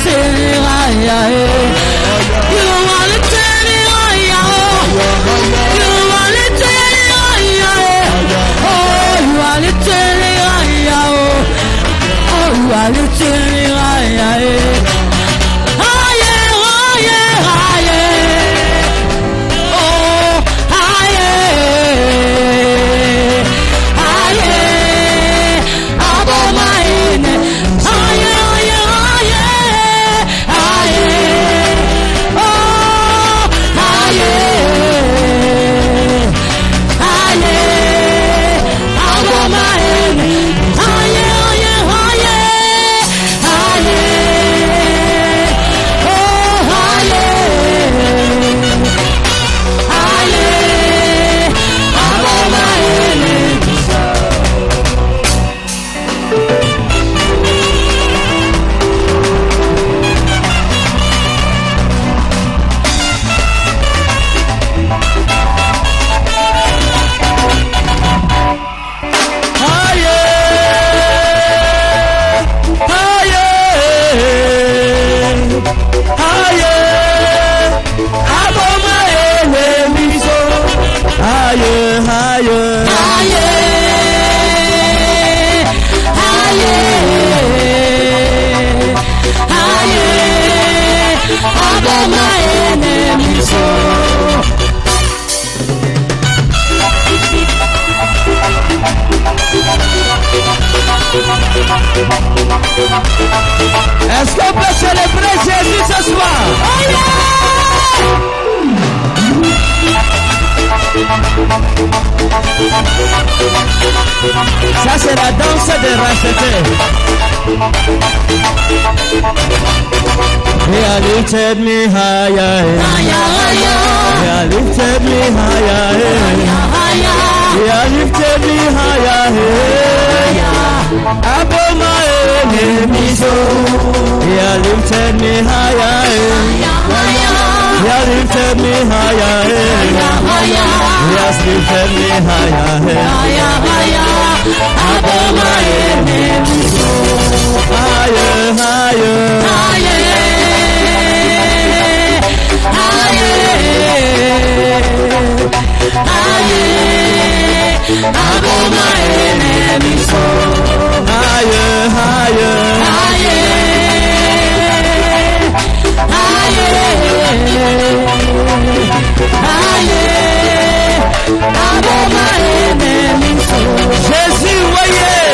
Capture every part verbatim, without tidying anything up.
take me higher. You wanna take me higher. You wanna take me higher. Oh, you wanna take me higher. Oh, you wanna take me higher. Higher, higher, higher. Oh, higher, higher. Above my head. Higher, higher, higher, higher. Oh, higher, higher. Above my head. Higher, higher, higher, higher. Oh, higher, higher. Above my head. Est-ce qu'on peut célébrer Jésus ce soir? Ça c'est la danse des rachetés. He has lifted me higher. He has lifted me higher. He has lifted me higher. Above my enemies, he has lifted me higher. He has lifted me higher. He has lifted me higher. Above my enemies, higher, higher, higher, higher. Above my enemies, higher, higher, higher, higher, above my enemies. Jésus, voyez.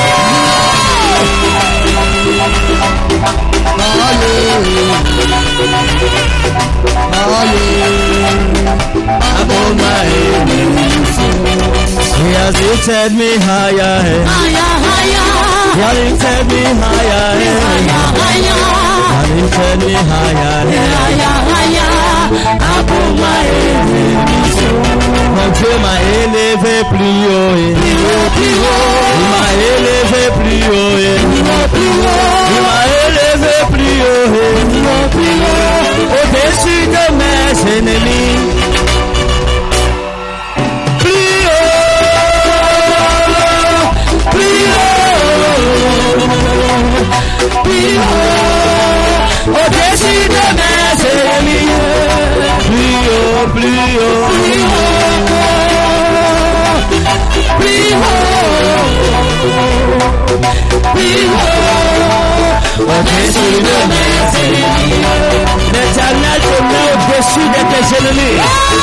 Above my enemies. He has lifted me higher. Higher, higher. He has lifted me higher. Higher, higher. He has lifted me higher. Higher, higher. Above my enemies. Mon Dieu m'a élevé plus haut. Plus haut, plus haut. Il m'a élevé plus haut. Plus haut, plus haut. Il m'a élevé plus haut. Plus haut, plus haut. Au-dessus de mes ennemis. Plus haut, au-dessus de mes ennemis. Plus haut, plus haut, plus haut, plus haut, au-dessus de mes ennemis. L'Éternel te met au-dessus de tes ennemis.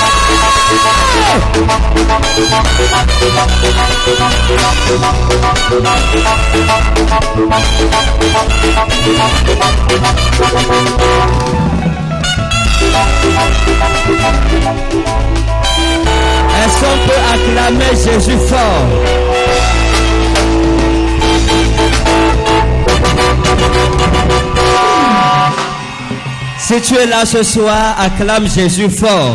Est-ce qu'on peut acclamer Jésus fort? Si tu es là ce soir, acclame Jésus fort.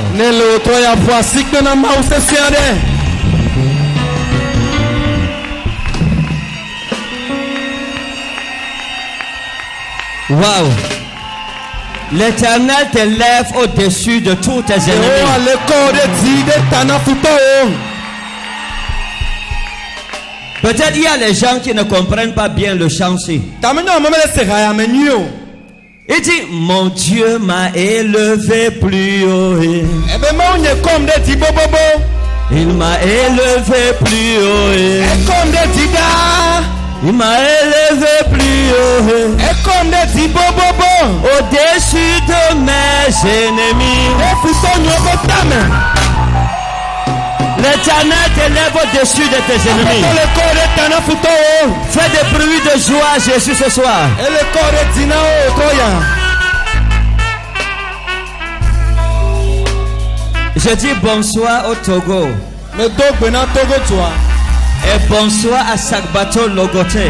Wow. L'Éternel t'élève au-dessus de tous tes ennemis. Peut-être il y a les gens qui ne comprennent pas bien le chant-ci. Il dit, mon Dieu m'a élevé plus haut. Il m'a élevé plus haut. Il m'a élevé plus haut. Au-dessus de mes ennemis. L'Éternel t'élève au-dessus de tes ennemis. Fais des bruits de joie à Jésus ce soir. Je dis bonsoir au Togo. Et bonsoir à Sagbato Logoté.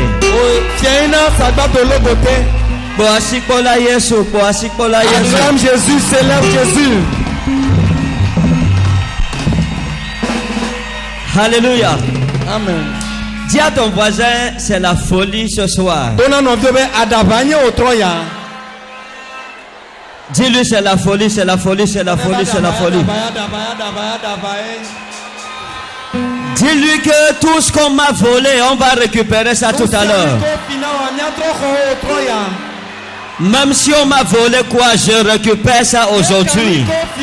Boasikola Yesu, Boasikola Yesu. Acclame Jésus, célèbre Jésus. Alléluia. Amen. Dis à ton voisin, c'est la folie ce soir. Dis-lui, c'est la folie, c'est la folie, c'est la folie, c'est la folie. Dis-lui que tout ce qu'on m'a volé, on va récupérer ça tout à l'heure. Même si on m'a volé quoi, je récupère ça aujourd'hui.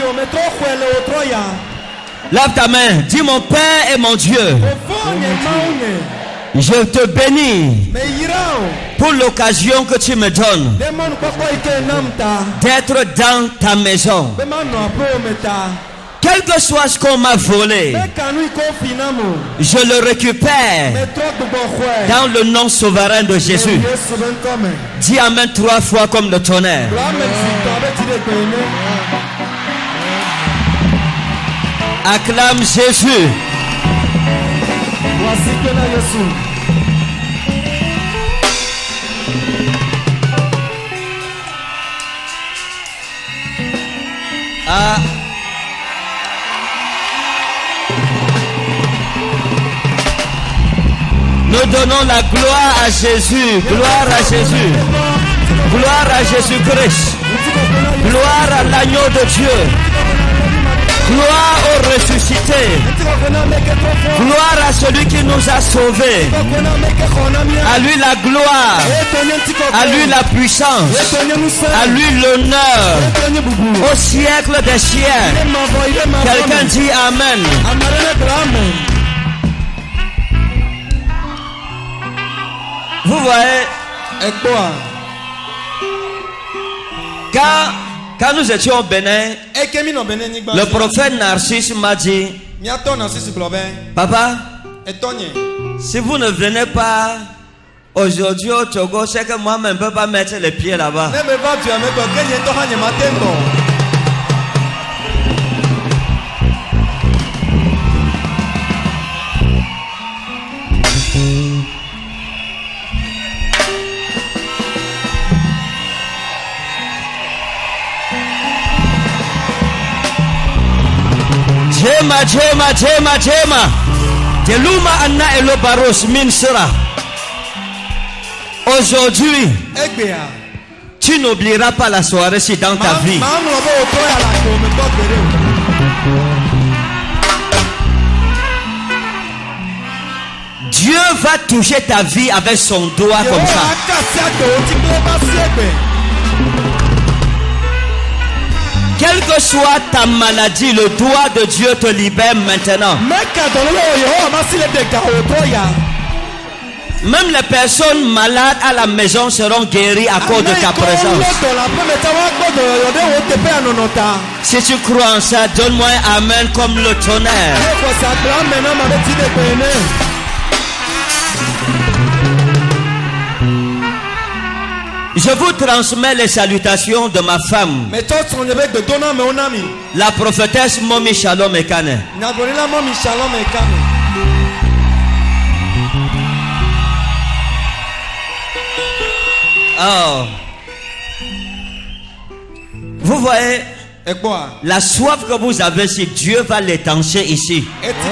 Lève ta main, dis mon Père et mon Dieu. Je te bénis pour l'occasion que tu me donnes d'être dans ta maison. Quel que soit ce qu'on m'a volé, je le récupère dans le nom souverain de Jésus. Dis Amen trois fois comme le tonnerre. Acclame Jésus. Ah. Nous donnons la gloire à Jésus. Gloire à Jésus. Gloire à Jésus-Christ. Gloire à l'agneau de Dieu. Gloire au ressuscité. Gloire à celui qui nous a sauvés. À lui la gloire. À lui la puissance. À lui l'honneur. Au siècle des siècles. Quelqu'un dit Amen. Vous voyez, quand, quand nous étions au Bénin, le prophète Narcisse m'a dit, papa, si vous ne venez pas aujourd'hui au Togo, c'est que moi-même ne peux pas mettre les pieds là-bas. Jema, Jema, Jema, Jema. Deluma Anna Elo Baros Minsera. Aujourd'hui, tu n'oublieras pas la soirée si dans ta vie. Dieu va toucher ta vie avec son doigt comme ça. Quelle que soit ta maladie, le doigt de Dieu te libère maintenant. Même les personnes malades à la maison seront guéries à cause de ta présence. Si tu crois en ça, donne-moi un amen comme le tonnerre. Je vous transmets les salutations de ma femme, la prophétesse Momi Shalom Ekane. Oh. Vous voyez la soif que vous avez, si Dieu va l'étancher ici.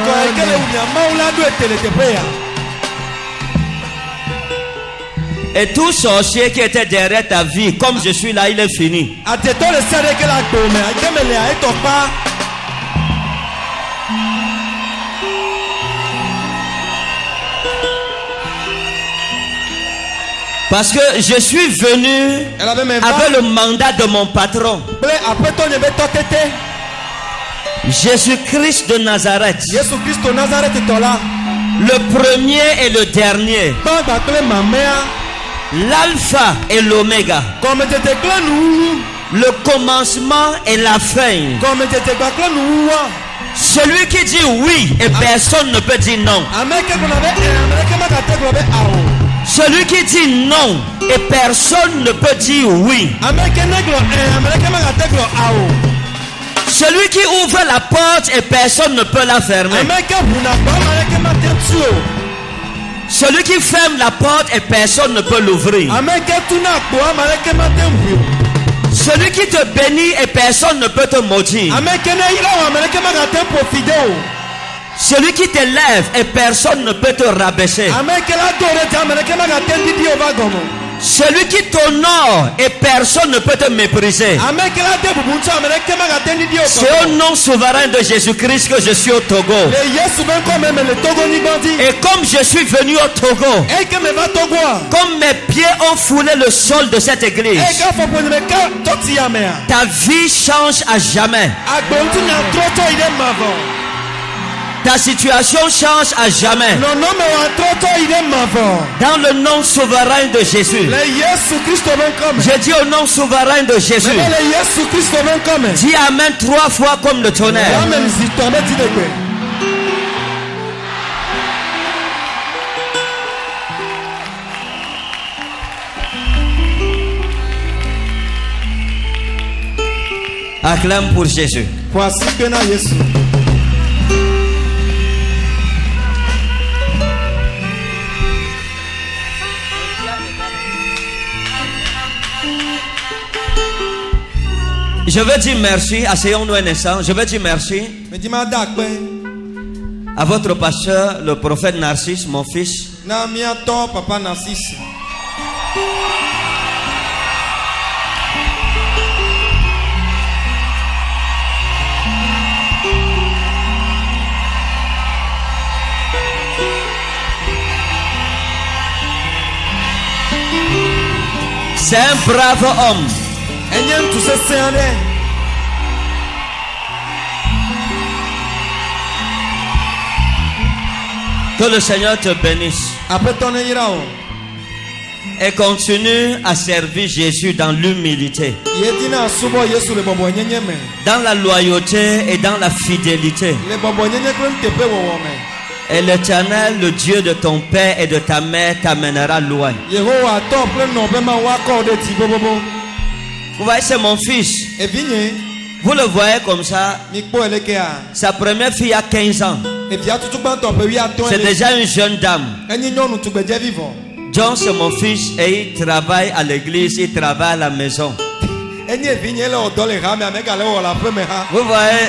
Et tout sorcier qui était derrière ta vie, comme je suis là, il est fini. Parce que je suis venu avec le mandat de mon patron. Jésus-Christ de Nazareth. Le premier et le dernier. L'alpha et l'oméga. Le commencement et la fin. Celui qui dit oui et personne ne peut dire non. Celui qui dit non et personne ne peut dire oui. Celui qui ouvre la porte et personne ne peut la fermer. Celui qui ferme la porte et personne ne peut l'ouvrir. Celui qui te bénit et personne ne peut te maudire. Celui qui t'élève et personne ne peut te rabaisser. Celui qui t'honore et personne ne peut te mépriser. C'est au nom souverain de Jésus-Christ que je suis au Togo. Et comme je suis venu au Togo, comme mes pieds ont foulé le sol de cette église, ta vie change à jamais. Ta situation change à jamais. Dans le nom souverain de Jésus. Je dis au nom souverain de Jésus. Dis Amen trois fois comme le tonnerre. Acclame pour Jésus. Je veux dire merci, asseyons-nous un instant. Je veux dire merci à votre pasteur, le prophète Narcisse, mon fils. C'est un brave homme. Que le Seigneur te bénisse et continue à servir Jésus dans l'humilité, dans la loyauté et dans la fidélité. Et l'Éternel, le Dieu de ton père et de ta mère, t'amènera loin. Vous voyez, c'est mon fils. Vous le voyez comme ça. Sa première fille a quinze ans. C'est déjà une jeune dame. John, c'est mon fils et il travaille à l'église, il travaille à la maison. Vous voyez.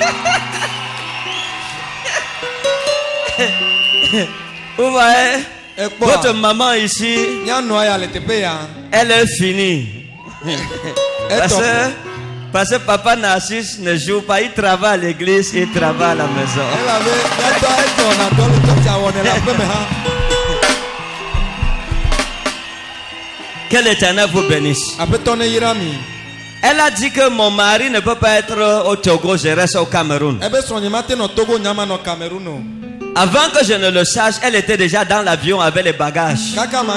Vous voyez. Votre maman ici, elle est finie. Parce que, parce que papa Narcisse ne joue pas, il travaille à l'église, il travaille à la maison. Que l'Éternel vous bénisse. Elle a dit que mon mari ne peut pas être au Togo, je reste au Cameroun. Avant que je ne le sache, elle était déjà dans l'avion avec les bagages.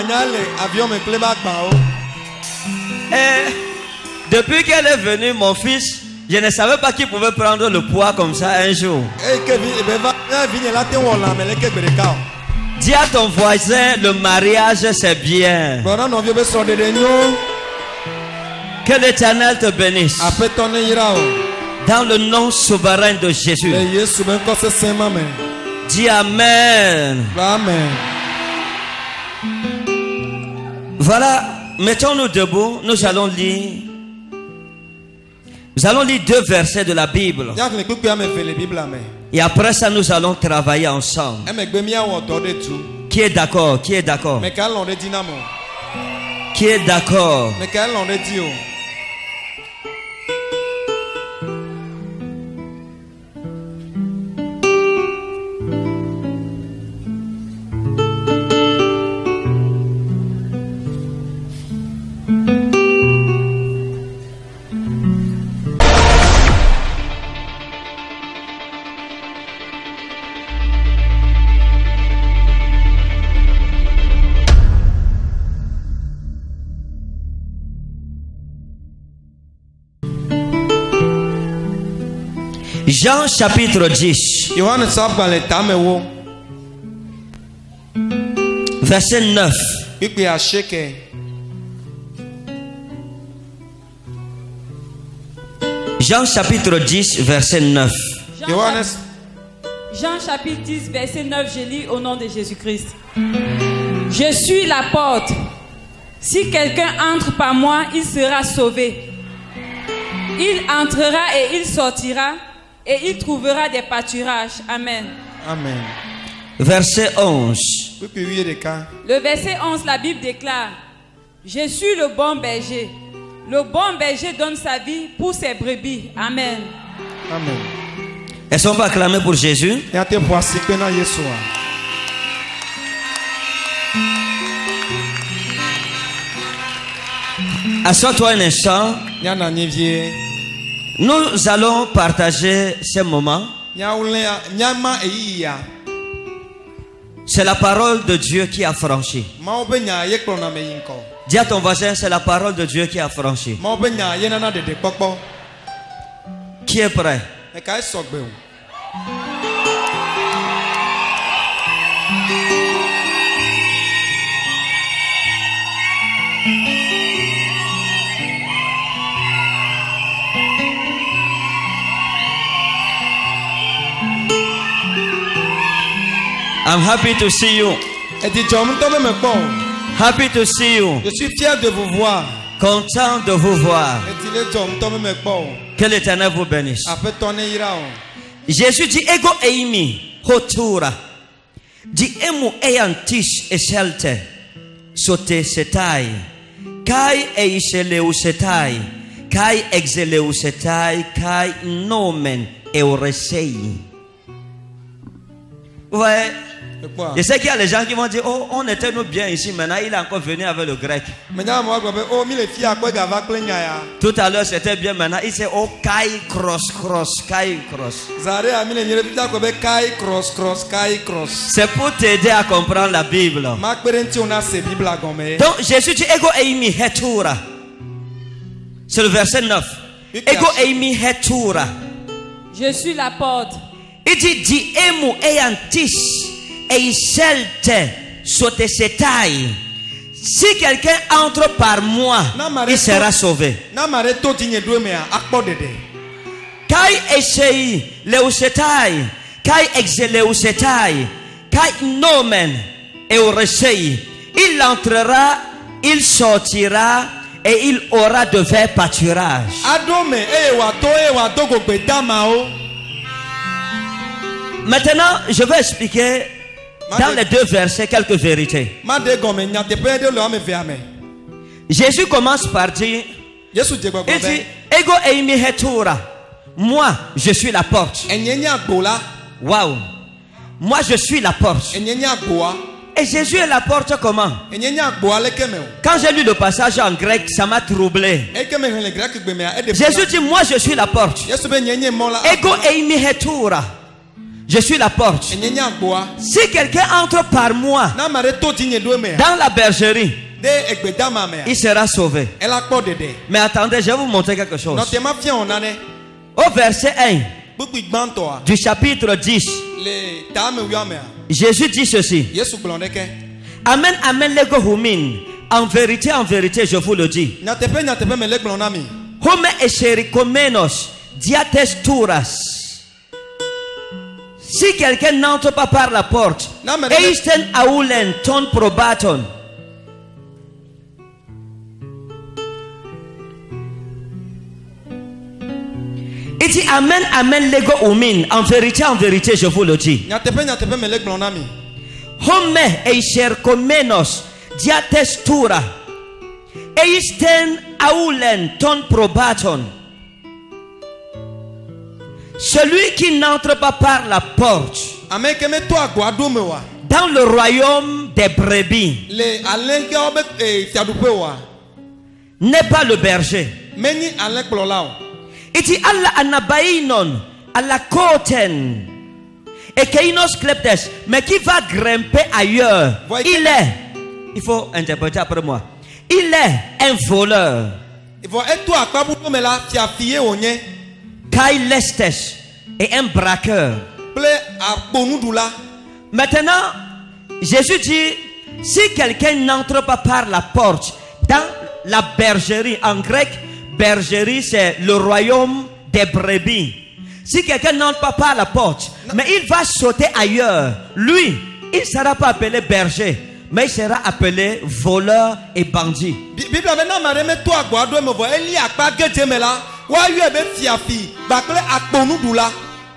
Et depuis qu'elle est venue, mon fils, je ne savais pas qu'il pouvait prendre le poids comme ça un jour. Dis à ton voisin, le mariage c'est bien. Que l'Éternel te bénisse. Dans le nom souverain de Jésus. Dis Amen. Amen. Voilà, mettons-nous debout. Nous allons lire. Nous allons lire deux versets de la Bible. Et après ça, nous allons travailler ensemble. Qui est d'accord? Qui est d'accord? Qui est d'accord? Jean chapitre dix, Yohane sabale tamewo. verset neuf. Pipi asheke. Jean chapitre dix, verset neuf. Jean, Yohane Jean chapitre dix, verset neuf, je lis au nom de Jésus-Christ. Je suis la porte. Si quelqu'un entre par moi, il sera sauvé. Il entrera et il sortira et il trouvera des pâturages. Amen. Amen. Verset onze. Pipi huit de cas. Le verset onze, la Bible déclare: Je suis le bon berger. Le bon berger donne sa vie pour ses brebis. Amen. Amen. Est-ce qu'on peut acclamer pour Jésus? Yate voici que na Yeshua. Assois-toi un instant. Yana nivie. Nous allons partager ce moment. Nyaulea nyama eia. C'est la parole de Dieu qui a franchi. Maobe nya yeklo na meyinko. Dis à ton voisin, c'est la parole de Dieu qui a franchi. Maobe nya yenana de de pokpo. Qui est prêt? E kai sogbe o. I'm happy to see you. Et dit John tombe me po. Happy to see you. Je suis fier de vous voir. Content de vous voir. Et dit le John tombe me po. Que l'Éternel vous bénisse. Après ton ira o. Jésus dit ego eimi hotura. Di emu eyantish eselte. Sote setai. Kai eiseleu setai. Kai exeleu setai. Kai nomen euresei. Ouais. Je sais qu'il y a les gens qui vont dire: oh, on était nous bien ici, maintenant il est encore venu avec le grec. Tout à l'heure c'était bien, maintenant il sait: oh, kai cross cross, kai cross. C'est pour t'aider à comprendre la Bible. Donc Jésus dit: ego eimi hetura. C'est le verset neuf. Ego eimi hetura. Je suis la porte. Il dit: di emu eyantis. Et il selte sote setai. Si quelqu'un entre par moi, il sera sauvé. Kai esei leusetai, kai exeleusetai, kai nomen euresei. Il entrera, il sortira et il aura de verts pâturages. Maintenant, je vais expliquer dans les deux versets quelques vérités. Jésus commence par dire, il dit: ego eimi hetura. Moi, je suis la porte. Waouh. Moi, je suis la porte. Et Jésus est la porte comment? Quand j'ai lu le passage en grec, ça m'a troublé. Jésus dit: moi, je suis la porte. Ego eimi hetura. Je suis la porte. Si quelqu'un entre par moi dans la bergerie, il sera sauvé. Mais attendez, je vais vous montrer quelque chose. Au verset un du chapitre dix, Jésus dit ceci: Amen, amen, lego humin. En vérité, en vérité, je vous le dis. Home echerikomenos diates turas. Si quelqu'un n'entre pas par la porte, eisten aulen ton probaton. Il dit: amen, amen, lego umin. En vérité, en vérité, je vous le dis. Homme eisherkomenos diatestura. Eisten aulen ton probaton. Celui qui n'entre pas par la porte dans le royaume des brebis n'est pas le berger. Il dit: Allah anabainon, Allah koten, et keinos kleptes, mais qui va grimper ailleurs. Il est, il faut interpréter après moi, il est un voleur. Kai lestes, et un braqueur. kple akponuɖula. Maintenant, Jésus dit, si quelqu'un n'entre pas par la porte dans la bergerie, en grec, bergerie c'est le royaume des brebis. Si quelqu'un n'entre pas par la porte, mais il va sauter ailleurs, lui, il ne sera pas appelé berger, mais il sera appelé voleur et bandit. Bible maintenant ma remet to agbo ado me vo eli akpa gedze me la wa yue be fiafi ba kple akponuɖula.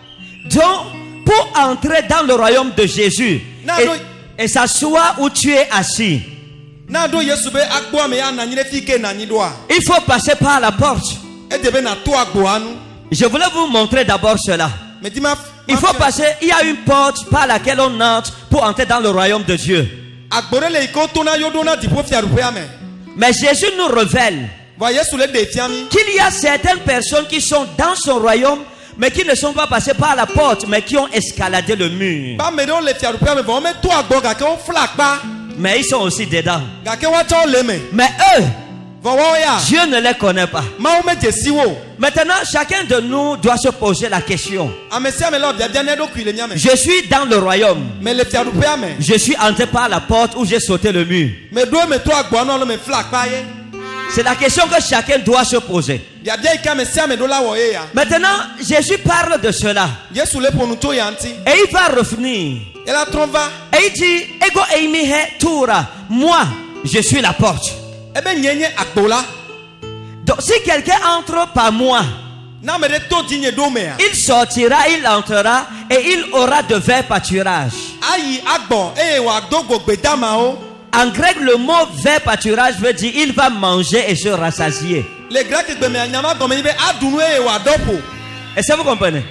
Donc, pour entrer dans le royaume de Jésus et, et s'asseoir où tu es assis, na do Yesu be agbo ame ya na nyi le fi ke na nyi doa. il faut passer par la porte. E de be na to agbo anu. Je voulais vous montrer d'abord cela. Me di ma Il faut passer, il y a une porte par laquelle on entre pour entrer dans le royaume de Dieu. agbore le iko to na yodo na dipo fiarupe ame. Mais Jésus nous révèle Wa Yesu le de fiami. qu'il y a certaines personnes qui sont dans son royaume, mais qui ne sont pas passées par la porte, mais qui ont escaladé le mur. Ba me do le fiarupe ame vo me to agbo ga ke o fla akpa. Mais ils sont aussi dedans. Ga ke wa cho le me. Mais eux, Vo wa ya. Dieu ne les connaît pas. Ma o me jesi wo. Maintenant, chacun de nous doit se poser la question. Ame sia me lo bia bia ne do kui le nya me. Je suis dans le royaume. Me le fiarupe ame. Je suis entré par la porte où j'ai sauté le mur. Me do me to agbo anu lo me fla akpa ye. C'est la question que chacun doit se poser. Bia bia ika me sia me do la wo ye ya. Maintenant, Jésus parle de cela. Yesu le ponu to ya nti. Et il va revenir. Et la tromva. Et il dit, Ego eimi he tura. Moi, je suis la porte. Ebe nyenye agbo la. Donc, si quelqu'un entre par moi, Na me de to dinye do me ya. il sortira, il entrera et il aura de verts pâturages. Ayi agbo e wa do gogbe dama o. En grec, le mot vert pâturage veut dire il va manger et se rassasier. Le grec gbe me anyama go me be adunu e wa dopo. Est-ce que vous comprenez?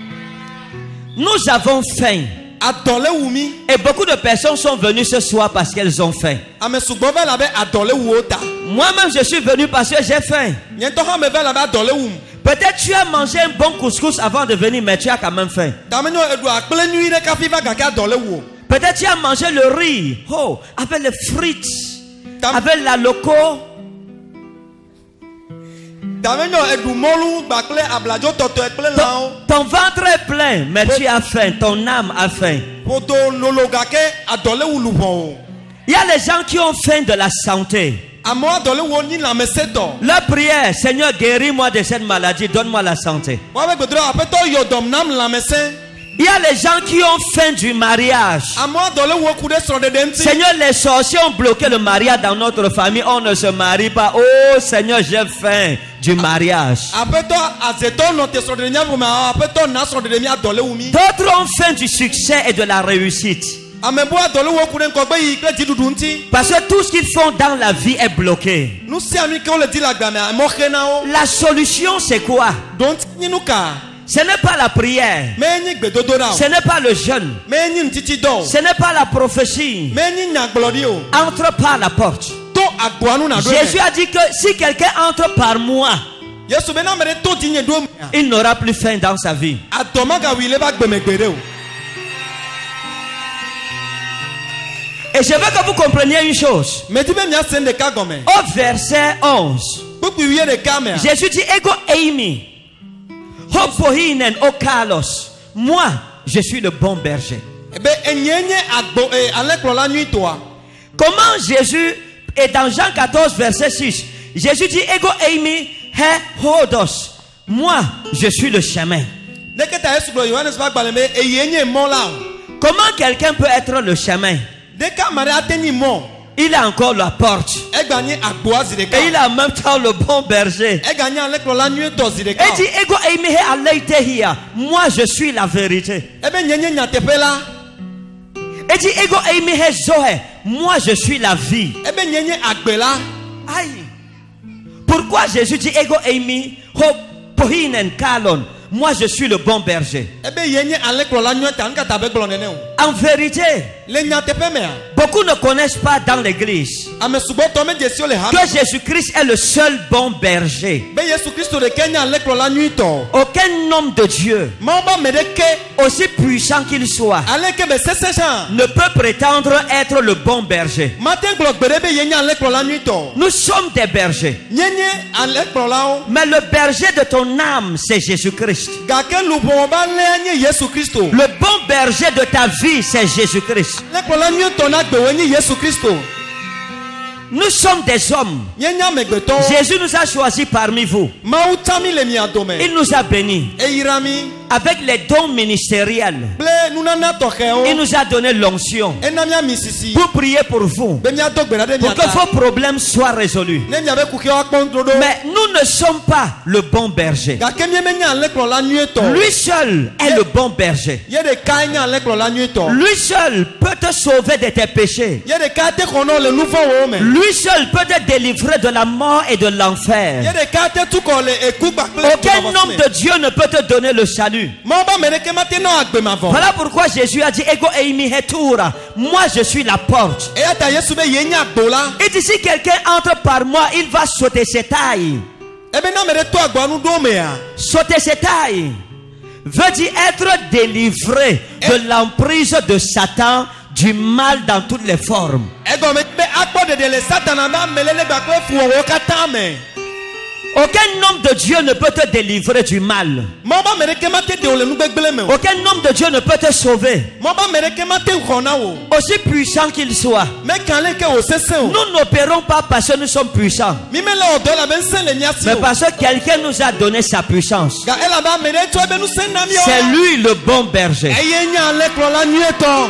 Nous avons faim. Adole wumi. Et beaucoup de personnes sont venues ce soir parce qu'elles ont faim. Ame sugbo be la be adole wu o ta. Moi-même, je suis venu parce que j'ai faim. Nye to ha me be la be adole wum. Peut-être tu as mangé un bon couscous avant de venir, mais tu as quand même faim. Tamenyo edu akple nui de kafi va ga ka adole wu. Peut-être tu as mangé le riz, oh, avec les frites, Tam- avec la loco. Tamenyo edu molu gba kple ablajo toto e kple la o. Ton, ton ventre est plein, mais tu as faim, ton âme a faim. Poto lolo ga ke adole wu lu bon. Il y a les gens qui ont faim de la santé. Amo adole wu ni la me seto. Leur prière, Seigneur, guéris-moi de cette maladie, donne-moi la santé. Wa be gbedro apeto yodom nam la me se. Il y a les gens qui ont faim du mariage. Amo adole wu ku de sro de de nti. Seigneur, les sorciers ont bloqué le mariage dans notre famille. On ne se marie pas. Oh Seigneur, j'ai faim du mariage. Apeto azeto no te sro de nya ma apeto na sro de mi adole wu mi. D'autres ont faim du succès et de la réussite. Amebo adole wu ku de nko gbe yi kle didudu nti. Parce que tout ce qu'ils font dans la vie est bloqué. Nu si ami ke o le di la gba me mo khena o. La solution, c'est quoi? Don't nyinu ka. Ce n'est pas la prière. Me nyi gbedodo na o. Ce n'est pas le jeûne. Me nyi ntiti do. Ce n'est pas la prophétie. Me nyi nyagbelodi o. Entre par la porte. To agbo anu na do. Jésus a dit que si quelqu'un entre par moi, Yesu be na me de to dinye do. il n'aura plus faim dans sa vie. Adoma ga wi le ba gbe me gbede o. Et je veux que vous compreniez une chose. Me di be mia sen de ka gome. Au verset onze, Pupu wiye de ka me. Jésus dit, Ego eimi, hopohinen o kalos. Moi, je suis le bon berger. Ebe enyenye agbo e aleklo la nui toa. Comment Jésus est dans Jean quatorze, verset six. Jésus dit, Ego eimi he hodos. Moi, je suis le chemin. Neketa Yesu gbo Yohanes ba gba le me eyenye mo la. Comment quelqu'un peut être le chemin? De ka mare ateni mo. Il a encore la porte. E gba ni agbo azi de ka. Et il a en même temps le bon berger. E gba ni aleklo la nui to zi de ka. Et dit, Ego eimi he aleitehia. Moi, je suis la vérité. Ebe nyenye nyatepe la. Et dit, Ego eimi he zohe. Moi, je suis la vie. Ebe nyenye agbe la. Aïe. Pourquoi Jésus dit Ego eimi ho pohinen kalon? Moi je suis le bon berger. Ebe yenye aleklo la nui ta nka ta be gbo nene o. En vérité, Le nyateƒe mea. beaucoup ne connaissent pas dans l'église Ame sugbɔtɔ me dze si le ha. que Jésus-Christ est le seul bon berger. Be Yesu Kristo ɖeke nye alẽkplɔla nyuitɔ. Aucun homme de Dieu, Mawu be ame ɖeke aussi puissant qu'il soit, aleke be sese hã. ne peut prétendre être le bon berger. Mate gblɔ gbe ɖe be ye nye alẽkplɔla nyuitɔ. Nous sommes des bergers. Nye nye alẽkplɔlawo. Mais le berger de ton âme, c'est Jésus-Christ. Gake luʋɔ be alẽa nye Yesu Kristo. Le bon berger de ta vie, c'est Jésus-Christ. Alẽkplɔla nyuitɔ na gbewoe nye Yesu Kristo. Nous sommes des hommes. Nye nye amegbetɔwo. Jésus nous a choisis parmi vous. Mawu tsã mi le mia dome. Il nous a bénis Eyra mi avec les dons ministériels. kple nunana Il tɔxɛwo. nous a donné l'onction Ena miami sisi. pour prier pour vous, Be miado gbe ɖa ɖe pour mia que ta. vos problèmes soient résolus. Ne miabe kuxiawo akpɔ ŋuɖoɖo. Mais nous ne sommes pas le bon berger. Gake mie menye alẽkplɔla nyuitɔ. Lui seul est le bon berger. Ye ɖekae nye alẽkplɔla nyuitɔ. Lui seul peut te sauver de tes péchés. Ye ɖeka te xɔ nɔ le nu vɔ̃wo me. Lui seul peut te délivrer de la mort et de Ye l'enfer. ɖeka te tu kɔ le eku kpakple Aucun homme de Dieu ne peut te donner le salut. Mawu be ame ɖeke mate nɔ agbe mavɔ. Voilà pourquoi Jésus a dit Ego eimi hetura. Moi je suis la porte. Eya ta Yesu be ye nye agbo la. Et si quelqu'un entre par moi, il va sauter ses tailles. Ebe ne ame ɖe to agboa nu ɖo mea. Sauter ses tailles veut dire être délivré de l'emprise de Satan, du mal dans toutes les formes. Egɔme be akpɔ ɖeɖe le Satana be ame lele gbakple fuwɔwɔ katã me. Aucun homme de Dieu ne peut te délivrer du mal. Mawu be ame ɖeke mate ɖe wo le nugbegble me o. Aucun homme de Dieu ne peut te sauver. Mawu be ame ɖeke mate xɔ na wo. Aussi puissant qu'il soit. Meka leke wo sesẽ o. Nous n'opérons pas parce que nous sommes puissants, Mi me le wɔ dɔ elabe ŋusẽ le mia si mais o. parce que quelqu'un nous a donné sa puissance. Ga elabe ame ɖe tsɔ ebe ŋusẽ na mi o. C'est lui le bon berger. Eye nye alẽkplɔla nyuitɔ.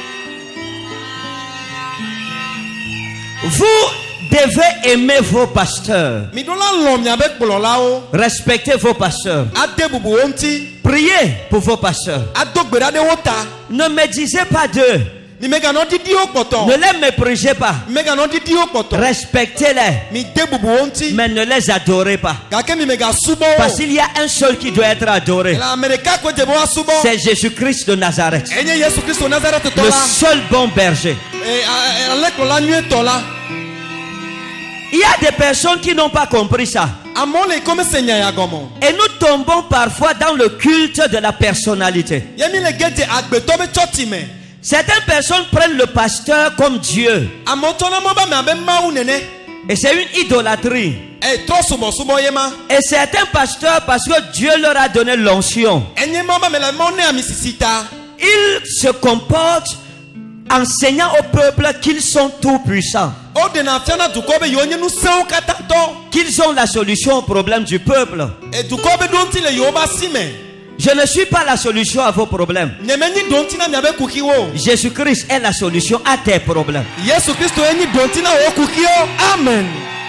Vous devez aimer vos pasteurs. Mi ɖo la lɔ̃ miabe kplɔlawo. Respectez vos pasteurs. Ade bubu wo ŋuti. Priez pour vos pasteurs. Ado gbe ɖa ɖe wo ta. Ne médisez pas d'eux. Mi meganɔ didi wo kpɔtɔ. Ne les méprisez pas. Mi meganɔ didi wo kpɔtɔ. Respectez-les, Mi de bubu wo ŋuti. mais ne les adorez pas. Gake mi megasubɔ Parce wo. qu'il y a un seul qui doit être adoré. Le ame ɖeka koe dze be woasubɔ. C'est Jésus-Christ de Nazareth. Enye Yesu Kristo Nazaretɔ Le la. seul bon berger. Eh, a- a- Alẽkplɔla nyuitɔ la. Il y a des personnes qui n'ont pas compris ça. Amewo le kɔme se nya ya gɔme o. Et nous tombons parfois dans le culte de la personnalité. Ye mi le ge dze agbetɔ be tsɔti me. Certaines personnes prennent le pasteur comme Dieu. Amewo tsɔna mɔ be ame abe Mawu nene. Et c'est une idolâtrie. Eh, trɔ subɔsubɔ ye ma. Et certains pasteurs, parce que Dieu leur a donné l'onction, Enye mɔ be ame le mɔ ne ami sisi ta. ils se comportent enseignant au peuple qu'ils sont tout puissants, O ɖena fia na dukɔ be yewo nye ŋusẽwo katã tɔ. qu'ils ont la solution au problème du peuple. E dukɔ be ɖo ŋuti le yewo be asi me. Je ne suis pas la solution à vos problèmes. Nye me nyi ɖo ŋuti na miabe kuxiwo o. Jésus-Christ est la solution à tes problèmes. Yesu Kristo ye nyi ɖo ŋuti na wo kuxiwo. Amen.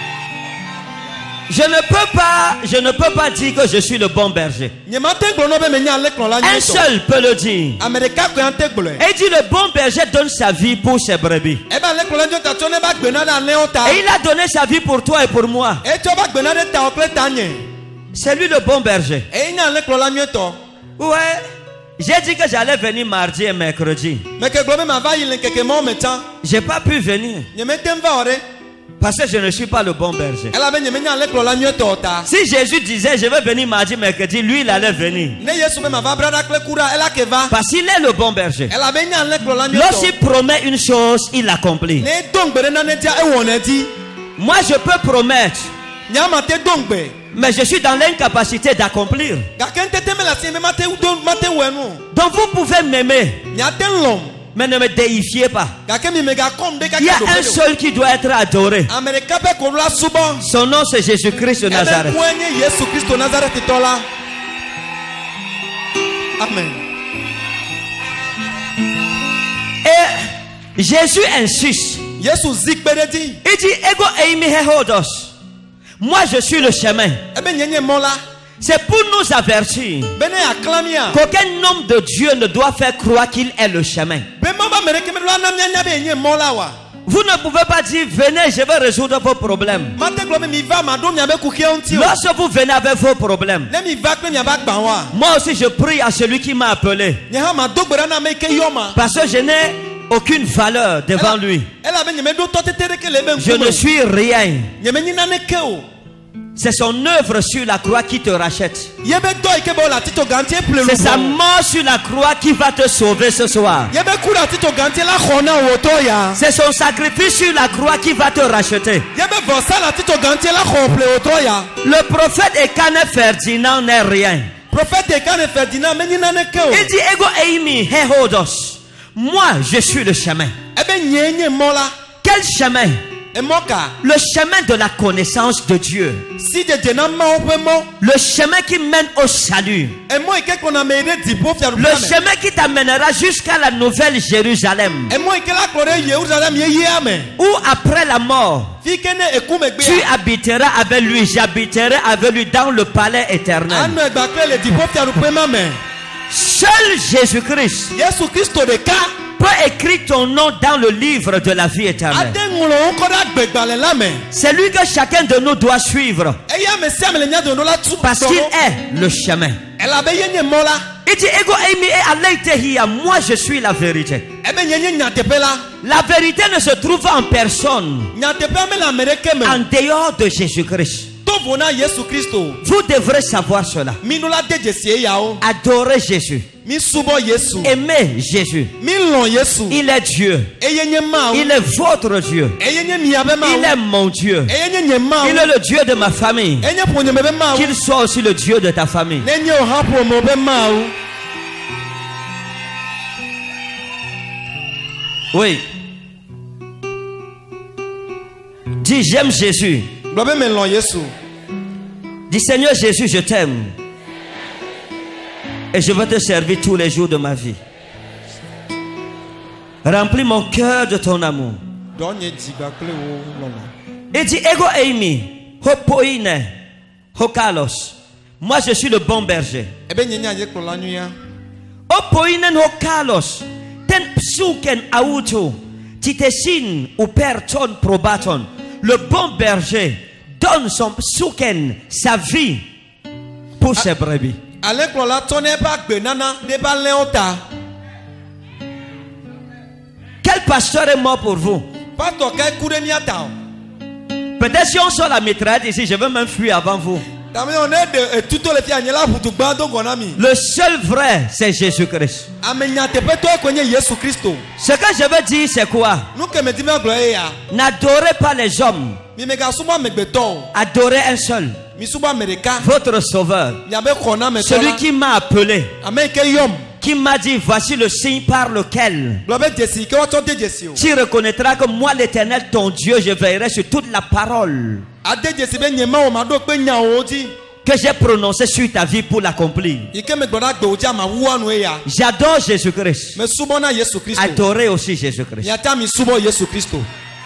Je ne peux pas, je ne peux pas dire que je suis le bon berger. Nye ma te gblɔ nɔ be me nye alẽkplɔla Un nyuitɔ. seul peut le dire. Ame ɖeka koe ate gblɔe. Et il dit le bon berger donne sa vie pour ses brebis. Ebe alẽkplɔla nyuitɔ tsɔ ne be agbena ɖe alẽwo ta. Et il a donné sa vie pour toi et pour moi. Etsɔ be agbena ɖe tawɔ kple tanye. C'est lui le bon berger. Eye nye alẽkplɔla nyuitɔ. Ouais. J'ai dit que j'allais venir mardi et mercredi. Meke gblɔ be mava yi le nkeke mɔwo me tsã. J'ai pas pu venir Nye me te ŋu va o ɖe. parce que je ne suis pas le bon berger. Elabe nye me nye alẽkplɔla nyuitɔ o ta. Si Jésus disait je vais venir mardi, mercredi, lui il allait venir. Ne Yesu be mava bra ɖa kple ku ɖa ela ke va. Parce qu'il est le bon berger. Elabe nye alẽkplɔla Lorsqu'il nyuitɔ. promet une chose, il l'accomplit. Ne do ŋgbe ɖe nane dia ewɔnɛ di. Moi je peux promettre, Nye ama te do ŋgbe. mais je suis dans l'incapacité d'accomplir. Gake ŋtete me le asi me mate do mate wɔe nu. Donc vous pouvez m'aimer, Nye ate lɔm. mais ne me déifiez pas. Gake mi megakɔm ɖe Il y a kake do un seul qui doit être adoré. Ame ɖeka be ko la subɔ. Son nom c'est Jésus-Christ de Ebe Nazareth. ŋkɔe nye Yesu Kristo Nazaretitɔ la. Amen. Et Jésus insiste. Yesu zi kpe ɖe dzi. Il dit Ego eimi hehodos. Moi je suis le chemin. Ebe nye nye mɔ la. C'est pour nous avertir Be ne yakla mia. qu'aucun homme de Dieu ne doit faire croire qu'il est le chemin. Be ma ba me ɖeke me ɖo ana mianya be nye mɔ la wa. Vous ne pouvez pas dire venez, je vais résoudre vos problèmes. Mate gblɔ be mi va ma ɖo miabe kukia ŋuti o. Lorsque vous venez avec vos problèmes, Ne mi va kple miabe agba wa. moi aussi je prie à celui qui m'a appelé. Nye hã ma do gbe ɖa na ame yi ke yɔ ma. Parce que je n'ai aucune valeur devant lui. Elabe nye me ɖo tɔtete ɖeke le ebe Je ŋkume ne o. suis rien. Nye me nyi naneke o. C'est son œuvre sur la croix qui te rachète. Ye be dɔ yi ke be wole atito gantie ple C'est sa lugbɔ. mort sur la croix qui va te sauver ce soir. Ye be ku ɖe atito gantie la xɔ na wò tɔ ya. C'est son sacrifice sur la croix qui va te racheter. Ye be vɔsa le atito gantie la xɔ ple wò tɔ ya. Le prophète Ekane Ferdinand n'est rien. Prophète Ekane Ferdinand me nyi naneke o. Il dit Ego Eimi Hehodos. Moi, je suis le chemin. Ebe nye nye mɔ la. Quel chemin? Emɔ ka. Le chemin de la connaissance de Dieu. Si dzedze na Mawu ƒe mɔ. Le chemin qui mène au salut. Emɔ yi ke kplɔna ame yi ɖe dziƒo Le fiaɖuƒea me. chemin qui t'amènera jusqu'à la nouvelle Jérusalem. Emɔ yi ke la kplɔ ɖe Yerusalem yeyea me. Où après la mort, Fi ke ne eku me tu gbea. habiteras avec lui. J'habiterai avec lui dans le palais éternel. Anɔ egba kple le dziƒo fiaɖuƒe ma me. Seul Jésus-Christ Yesu Kristo ɖeka. peut écrire ton nom dans le livre de la vie éternelle. Ade ŋlɔ wo kɔ ɖe agbegbalẽ la me. C'est lui que chacun de nous doit suivre. Eya ame sia ame le nya dono la tu. Parce qu'il est le chemin. Elabe ye nye mɔ la. Il dit Ego Eimi et Aleitehia. Moi je suis la vérité. Ebe nye nye nyateƒe la. La vérité ne se trouve en personne Nyateƒea me le ame ɖeke me. en dehors de Jésus-Christ. Tovo na Yesu Kristo. Vous devrez savoir cela. Mi no la de dzesi yawo. Adorez Jésus. Mi subɔ Yesu. Aimez Jésus. Mi lɔ̃ Yesu. Il est Dieu. Eye nye Mawu. Il est votre Dieu. Eye nye miabe Il Mawu. est mon Dieu. Eye nye nye Mawu. Il est le Dieu de ma famille. Enye ƒonyeme be Mawu. Qu'il soit aussi le Dieu de ta famille. Nenye wò hã ƒome be Mawu. Oui. Dis j'aime Jésus. Gblɔ be me lɔ̃ Yesu. Dis Seigneur Jésus, je t'aime. Et je veux te servir tous les jours de ma vie. Remplis mon cœur de ton amour. Dɔ nye dzigba kple wo lɔlɔ. Il dit Ego Eimi, Hopoine, Hokalos. Moi je suis le bon berger. Ebe nye nye ayekplɔla nyuia. Opoinen Hokalos. Ten psuken auto. Titesin ou perton probaton. Le bon berger donne son psuken, sa vie, pour ses brebis. Alekplɔla tɔ ne eƒe agbe nana ne eƒe alẽwo ta. Quel pasteur est mort pour vous? Pastor kae ku ɖe mía ta o. Peut-être si on sort la mitraillette ici, je vais même fuir avant vous. Tameɔ ne ɖe etuto le fia nye la ʋutu gbã do gɔ na mi. Le seul vrai, c'est Jésus-Christ. Ame nyateƒetɔe koe nye Yesu Kristo. Ce que je veux dire, c'est quoi? Nu ke me di megblɔ ye ya. N'adorez pas les hommes. Mi megasubɔ amegbetɔ o. Adorez un seul, Mi subɔ ame ɖeka. votre sauveur. Miabe xɔnametɔ Celui la. qui m'a appelé, Ame yi ke yɔm. qui m'a dit, voici le signe par lequel Gblɔ be dzesi yi ke woatsɔ de dzesi o. tu reconnaîtras que moi, l'Éternel, ton Dieu, je veillerai sur toute la parole Ade dzesi be nye Mawu maɖo kpe nyawo dzi. que j'ai prononcée sur ta vie pour l'accomplir. Yi ke megblɔ ɖe agbewo dzi amawu anu eya. J'adore Jésus-Christ. Me subɔ na Yesu Kristo. Adorez aussi Jésus-Christ. Miata mi subɔ Yesu Kristo.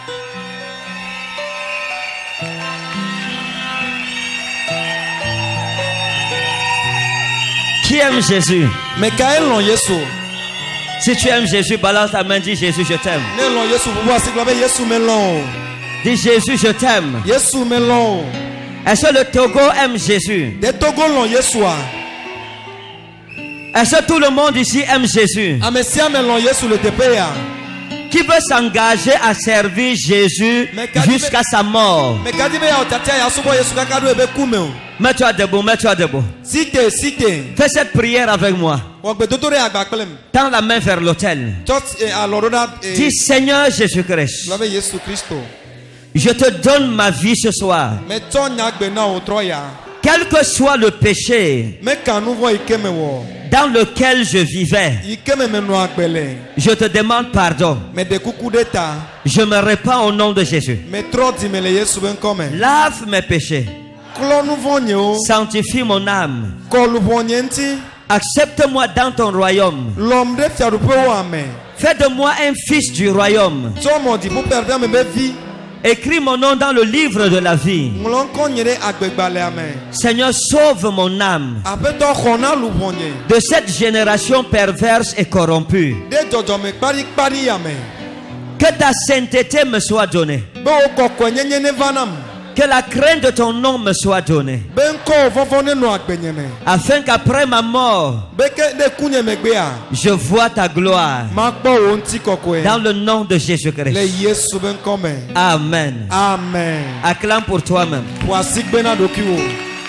Qui aime Jésus? Me kae lɔ̃ Yesu. Si tu aimes Jésus, balance ta main, dis Jésus, je t'aime. Ne lɔ̃ Yesu bubu asi gblɔ be Yesu me lɔ̃ o. Dis Jésus, je t'aime. Yesu me lɔ̃ o. Est-ce que le Togo aime Jésus? De Togo lɔ̃ Yesua. Est-ce que tout le monde ici aime Jésus? Ame sia me lɔ̃ Yesu le teƒe ya. Qui veut s'engager à servir Jésus jusqu'à sa mort? Me ka di be ya ɔtatia ya subɔ Yesu kaka ɖo ebe ku me o. Mets-toi debout, mets-toi debout. Si te si te. Fais cette prière avec moi. Wɔ gbedodo ɖe agba kple mi. Tends la main vers l'autel. Tsɔ eh, alɔ ɖo ɖa. eh, Dis Seigneur Jésus-Christ, Gblɔ be Yesu Kristo. je te donne ma vie ce soir. Me tsɔ nyagbe na wò trɔ ya. Quel que soit le péché Me ka nu vɔ yi ke me wɔ. dans lequel je vivais, Yi ke me me nɔ agbe le. je te demande pardon. Me ɖe kuku ɖe ta. Je me répands au nom de Jésus. Me trɔ dzi me le Yesu be ŋkɔ me. Lave mes péchés. Klɔ nu vɔ nyewo. Sanctifie mon âme. Kɔ luʋɔ nye ŋuti. Accepte-moi dans ton royaume. Lɔm ɖe fiaɖuƒe wo ame. Fais de moi un fils du royaume. Tsɔ mɔ dziƒo ƒe me be vi. Écris mon nom dans le livre de la vie. Ŋlɔ ŋkɔ nye ɖe agbegbalẽa me. Seigneur, sauve mon âme Aƒetɔ xɔ na luʋɔ nye. de cette génération perverse et corrompue. Ɖe dzɔdzɔme kparikpari ya me. Que ta sainteté me soit donnée. be wo kɔkɔe nyenye ne va nam. Que la crainte de ton nom me soit donnée. Be ŋkɔ wo vɔvɔ ne nɔ agbenye me. Afin qu'après ma mort, Be ke ne ku nye megbea. je vois ta gloire. Makpɔ wo ŋuti kɔkɔe. Dans le nom de Le Jésus-Christ. Yesu be ŋkɔ me. Amen. Amen. Acclame pour toi-même. Ƒo asigbe na ɖokuiwò.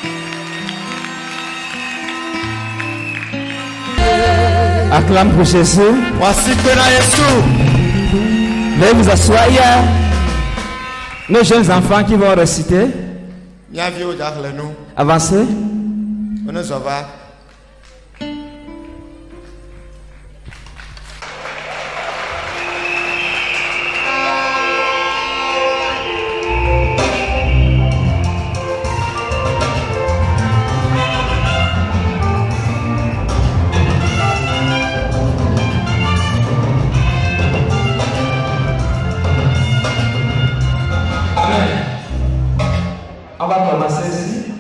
Acclame pour Jésus. Ƒo asigbe na Yesu. Veuillez vous asseoir. Il y a nos jeunes enfants qui vont réciter. Miaviwo dza xlẽ nu. Avancez. Wone zɔ va. On va commencer ici.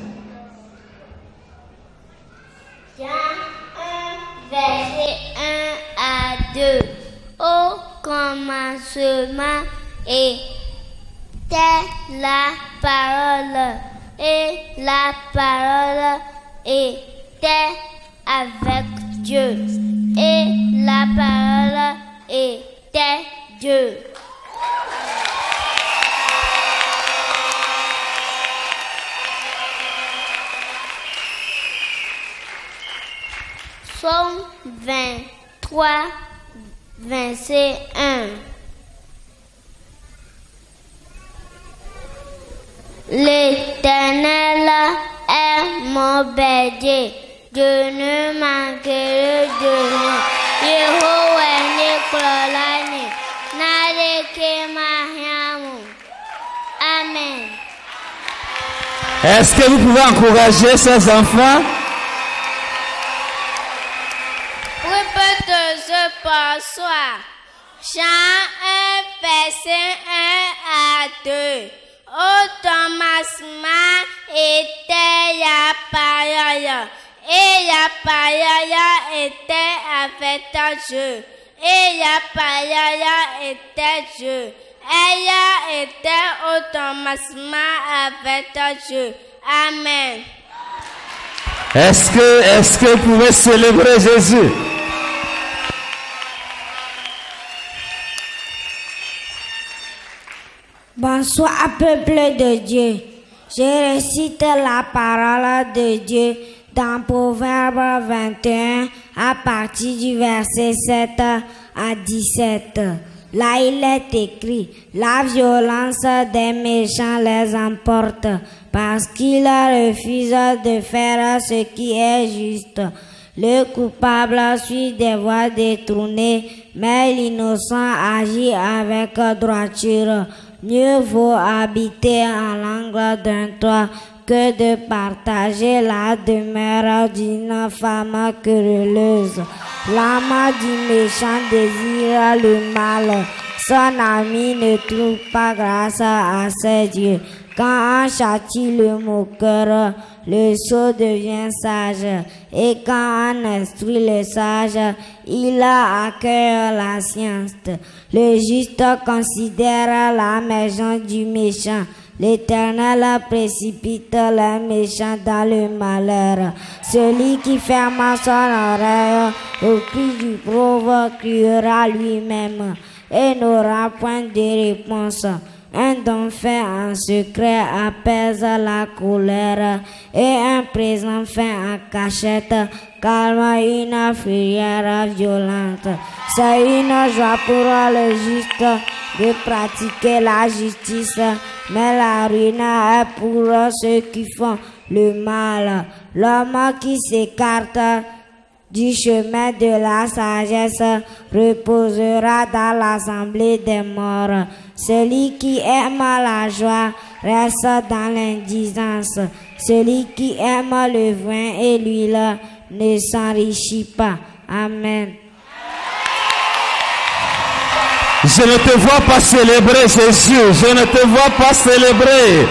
Jean un, verset un à deux. Au commencement était la parole, et la parole était avec Dieu, et la parole était Dieu. Psaume vingt-trois, verset un. L'Éternel est mon berger, je ne manquerai de rien. Yehowa ni kolani, nareke mahiamu. Amen. Est-ce que vous pouvez encourager ces enfants? Répétez ce bonsoir. Jean un, verset un à deux. Au commencement était la parole, et la parole était avec Dieu, et la parole était Dieu. Elle était au commencement avec Dieu. Amen. Est-ce que, est-ce que vous pouvez célébrer Jésus? Bonsoir, peuple de Dieu. Je récite la parole de Dieu dans Proverbe vingt et un à partir du verset sept à dix-sept. Là, il est écrit: la violence des méchants les emporte parce qu'ils refusent de faire ce qui est juste. Le coupable suit des voies détournées, mais l'innocent agit avec droiture. Mieux vaut habiter en l'angle d'un toit que de partager la demeure d'une femme querelleuse. L'âme du méchant désire le mal. Son ami ne trouve pas grâce à ses yeux. Quand on châtie le moqueur, le sot devient sage. Et quand on instruit le sage, il accueille la science. Le juste considère la maison du méchant. L'Éternel précipite les méchants dans le malheur. Celui qui ferme son oreille au cri du pauvre criera lui-même et n'aura point de réponse. Un don fait en secret apaise la colère, et un présent fait en cachette calme une fureur violente. C'est une joie pour le juste de pratiquer la justice, mais la ruine est pour ceux qui font le mal. L'homme qui s'écarte du chemin de la sagesse reposera dans l'assemblée des morts. Celui qui aime la joie reste dans l'indigence. Celui qui aime le vin et l'huile ne s'enrichit pas. Amen. Je ne te vois pas célébrer Jésus. Je ne te vois pas célébrer.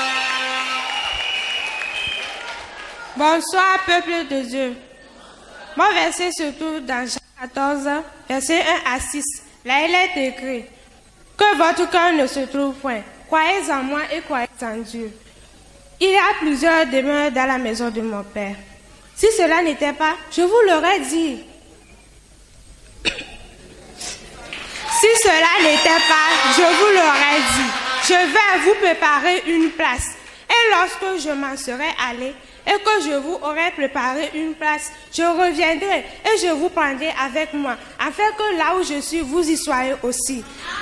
Bonsoir, peuple de Dieu. Mon verset se trouve dans Jean quatorze, verset un à six. Là, il est écrit que votre cœur ne se trouve point. Croyez en moi et croyez en Dieu. Il y a plusieurs demeures dans la maison de mon Père. Si cela n'était pas, je vous l'aurais dit. Si cela n'était pas, je vous l'aurais dit. Je vais vous préparer une place. Et lorsque je m'en serai allé et que je vous aurai préparé une place, je reviendrai et je vous prendrai avec moi, afin que là où je suis, vous y soyez aussi.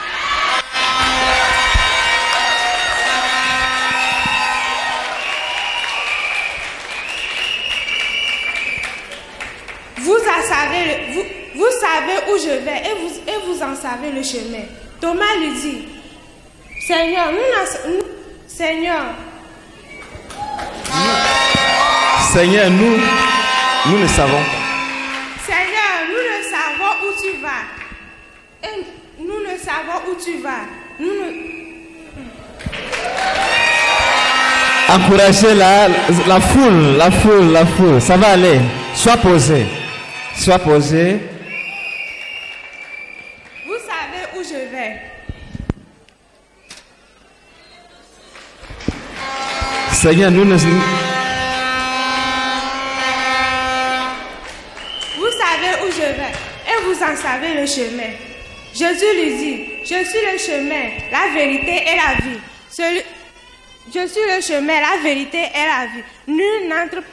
Vous, en savez, vous, vous savez où je vais et vous, et vous en savez le chemin. Thomas lui dit, Seigneur, nous, nous Seigneur, Seigneur, nous, nous le savons. Seigneur, nous ne savons où tu vas. Et nous ne savons où tu vas. Nous ne... Encouragez la, la foule, la foule, la foule. Ça va aller. Sois posé. Sois posé. Vous savez où je vais. Seigneur, nous ne... Vous savez où je vais et vous en savez le chemin. Jésus lui dit, je suis le chemin, la vérité et la vie. Celui... Je suis le chemin, la vérité et la vie. Nul n'entre...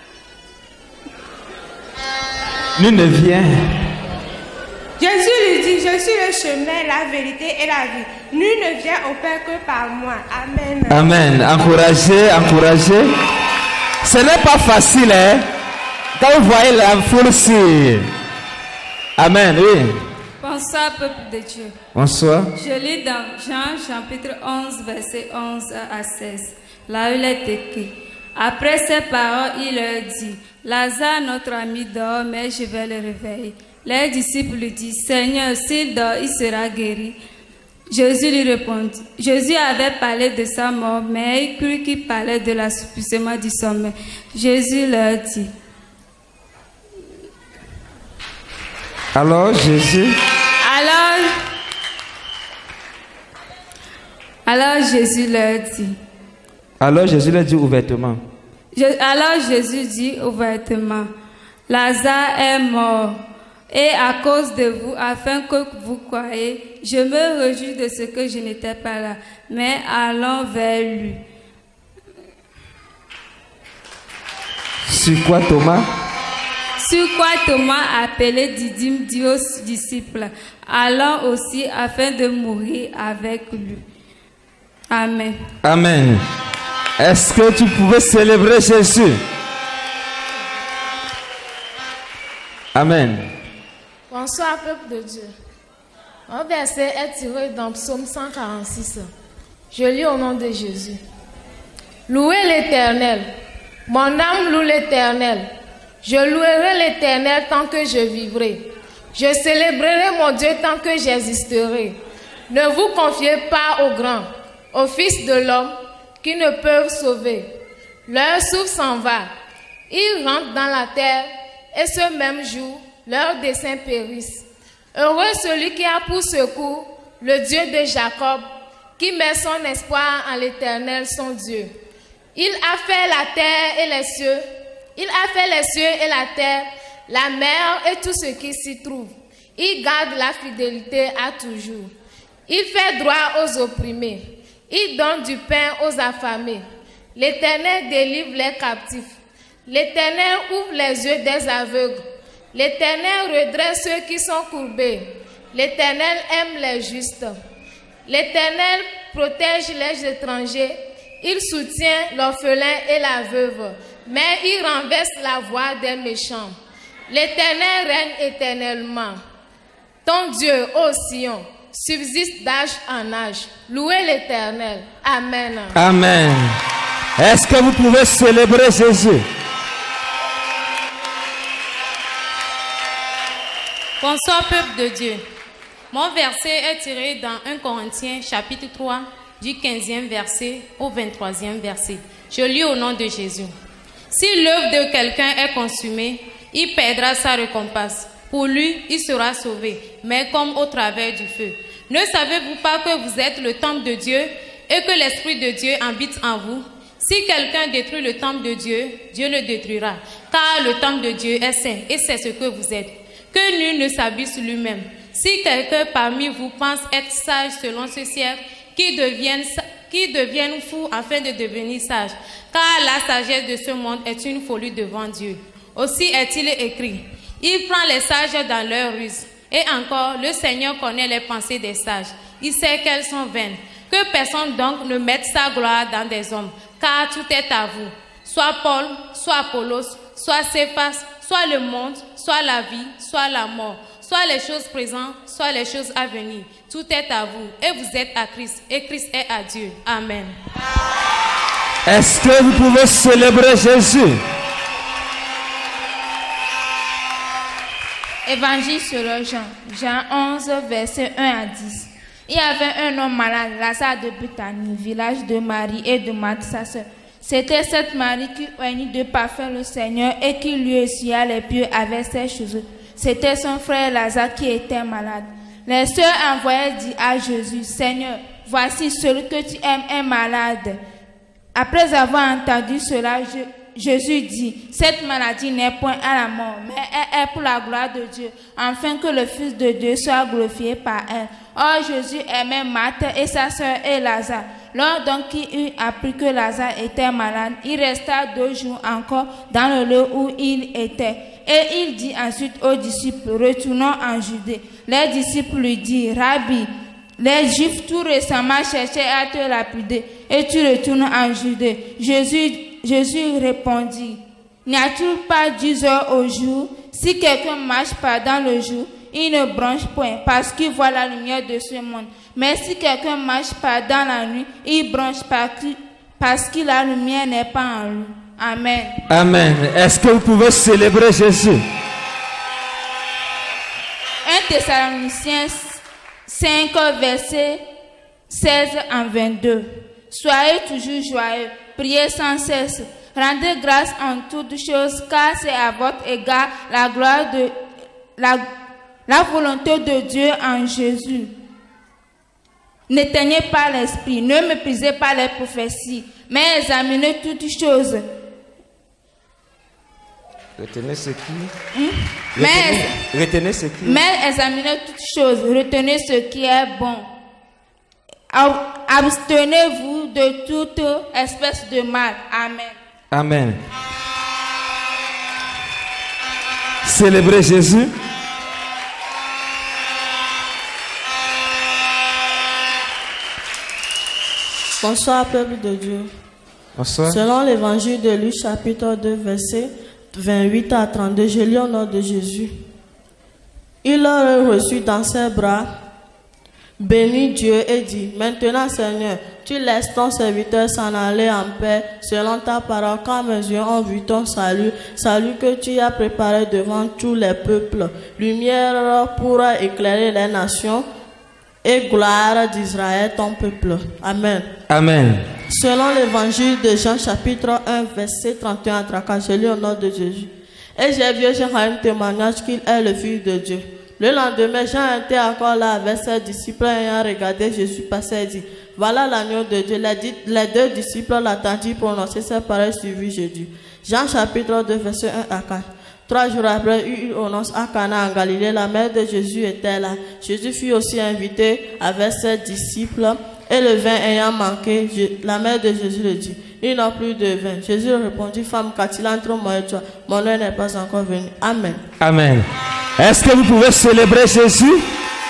Nul ne vient. Jésus lui dit, je suis le chemin, la vérité et la vie. Nul ne vient au Père que par moi. Amen. Amen. Encouragez, encouragez. Ce n'est pas facile, hein. Quand vous voyez la foule ici. Amen, oui. Bonsoir, peuple de Dieu. Bonsoir. Je lis dans Jean chapitre onze, verset onze à seize. Là, il est écrit. Après ces paroles, il leur dit, Lazare, notre ami, dort, mais je vais le réveiller. Les disciples lui disent, Seigneur, s'il dort, il sera guéri. Jésus lui répondit. Jésus avait parlé de sa mort, mais il crut qu'il parlait de l'assouplissement du sommeil. Jésus leur dit. Alors, Jésus. Alors, alors Jésus leur dit. Alors Jésus leur dit ouvertement. Je, alors Jésus dit ouvertement, Lazare est mort, et à cause de vous, afin que vous croyiez, je me réjouis de ce que je n'étais pas là, mais allons vers lui. Sur quoi Thomas? Sur quoi Thomas, appelé Didyme, dit aux disciples, allons aussi afin de mourir avec lui. Amen. Amen. Est-ce que tu pouvais célébrer Jésus? Amen. Bonsoir, peuple de Dieu. Mon verset est tiré dans Psaume cent quarante-six. Je lis au nom de Jésus. Louez l'Éternel. Mon âme loue l'Éternel. Je louerai l'Éternel tant que je vivrai. Je célébrerai mon Dieu tant que j'existerai. Ne vous confiez pas aux grands, aux fils de l'homme qui ne peuvent sauver. Leur souffle s'en va. Ils rentrent dans la terre et ce même jour, leurs desseins périssent. Heureux celui qui a pour secours le Dieu de Jacob, qui met son espoir en l'Éternel, son Dieu. Il a fait la terre et les cieux. Il a fait les cieux et la terre, la mer et tout ce qui s'y trouve. Il garde la fidélité à toujours. Il fait droit aux opprimés. Il donne du pain aux affamés. L'Éternel délivre les captifs. L'Éternel ouvre les yeux des aveugles. L'Éternel redresse ceux qui sont courbés. L'Éternel aime les justes. L'Éternel protège les étrangers. Il soutient l'orphelin et la veuve. Mais il renverse la voix des méchants. L'Éternel règne éternellement. Ton Dieu, ô Sion, subsiste d'âge en âge. Louez l'Éternel. Amen. Amen. Est-ce que vous pouvez célébrer Jésus? Bonsoir, peuple de Dieu. Mon verset est tiré dans premier Corinthiens chapitre trois, du quinzième verset au vingt-troisième verset. Je lis au nom de Jésus. Si l'œuvre de quelqu'un est consumée, il perdra sa récompense. Pour lui, il sera sauvé, mais comme au travers du feu. Ne savez-vous pas que vous êtes le temple de Dieu et que l'Esprit de Dieu habite en vous? Si quelqu'un détruit le temple de Dieu, Dieu le détruira, car le temple de Dieu est saint et c'est ce que vous êtes. Que nul ne s'abuse lui-même. Si quelqu'un parmi vous pense être sage selon ce siècle, qu'il devienne, qu'il devienne fou afin de devenir sage, car la sagesse de ce monde est une folie devant Dieu. Aussi est-il écrit, il prend les sages dans leur ruse. Et encore, le Seigneur connaît les pensées des sages. Il sait qu'elles sont vaines. Que personne donc ne mette sa gloire dans des hommes, car tout est à vous. Soit Paul, soit Apollos, soit Céphas, soit le monde, soit la vie, soit la mort, soit les choses présentes, soit les choses à venir. Tout est à vous, et vous êtes à Christ, et Christ est à Dieu. Amen. Est-ce que vous pouvez célébrer Jésus? Évangile selon Jean, Jean onze, versets un à dix. Il y avait un homme malade, Lazare de Béthanie, village de Marie et de Marthe, sa sœur. C'était cette Marie qui oignit de parfum le Seigneur et qui lui essuya les pieds avec ses cheveux. C'était son frère Lazare qui était malade. Les sœurs envoyaient dire à Jésus, Seigneur, voici celui que tu aimes est malade. Après avoir entendu cela, je, Jésus dit, cette maladie n'est point à la mort, mais elle est pour la gloire de Dieu, afin que le Fils de Dieu soit glorifié par elle. Or, Jésus aimait Marthe et sa sœur et Lazare. Lors donc qu'il eut appris que Lazare était malade, il resta deux jours encore dans le lieu où il était. Et il dit ensuite aux disciples, retournons en Judée. Les disciples lui dirent, Rabbi, les Juifs tout récemment cherchaient à te lapider, et tu retournes en Judée. Jésus, Jésus répondit, n'y a-t-il pas dix heures au jour? Si quelqu'un marche pas dans le jour, il ne bronche point, parce qu'il voit la lumière de ce monde. Mais si quelqu'un marche pas dans la nuit, il bronche parce que la lumière n'est pas en lui. Amen. Amen. Est-ce que vous pouvez célébrer Jésus? un Thessaloniciens cinq, verset seize à vingt-deux. Soyez toujours joyeux, priez sans cesse, rendez grâce en toutes choses, car c'est à votre égard la gloire de la, la volonté de Dieu en Jésus. N'éteignez pas l'esprit, ne méprisez pas les prophéties, mais examinez toutes choses. Retenez ce qui. Hmm? Retenez, mais, retenez ce qui. Mais examinez toutes choses, retenez ce qui est bon. Abstenez-vous de toute espèce de mal. Amen. Amen. Célébrez Jésus. Bonsoir, peuple de Dieu. Bonsoir. Selon l'évangile de Luc, chapitre deux, verset vingt-huit à trente-deux, je lis au nom de Jésus. Il leur reçut dans ses bras, bénit Dieu et dit, maintenant Seigneur, tu laisses ton serviteur s'en aller en paix, selon ta parole, car mes yeux ont vu ton salut, salut que tu as préparé devant tous les peuples, lumière pour éclairer les nations, et gloire d'Israël, ton peuple. Amen. Amen. Selon l'évangile de Jean, chapitre un, verset trente et un à trente-quatre, je lis au nom de Jésus. Et j'ai vu Jean un témoignage qu'il est le Fils de Dieu. Le lendemain, Jean était encore là avec ses disciples et ayant regardé Jésus passer et dit, voilà l'agneau de Dieu. Les deux disciples l'attendirent prononcer ces paroles suivies Jésus. Jean chapitre deux, verset un à quatre. Trois jours après, il annonce à Cana en Galilée, la mère de Jésus était là. Jésus fut aussi invité avec ses disciples et le vin ayant manqué, la mère de Jésus le dit, ils n'ont plus de vin. Jésus répondit, femme, qu'a-t-il entre moi et toi? Mon heure n'est pas encore venue. Amen. Amen. Est-ce que vous pouvez célébrer Jésus?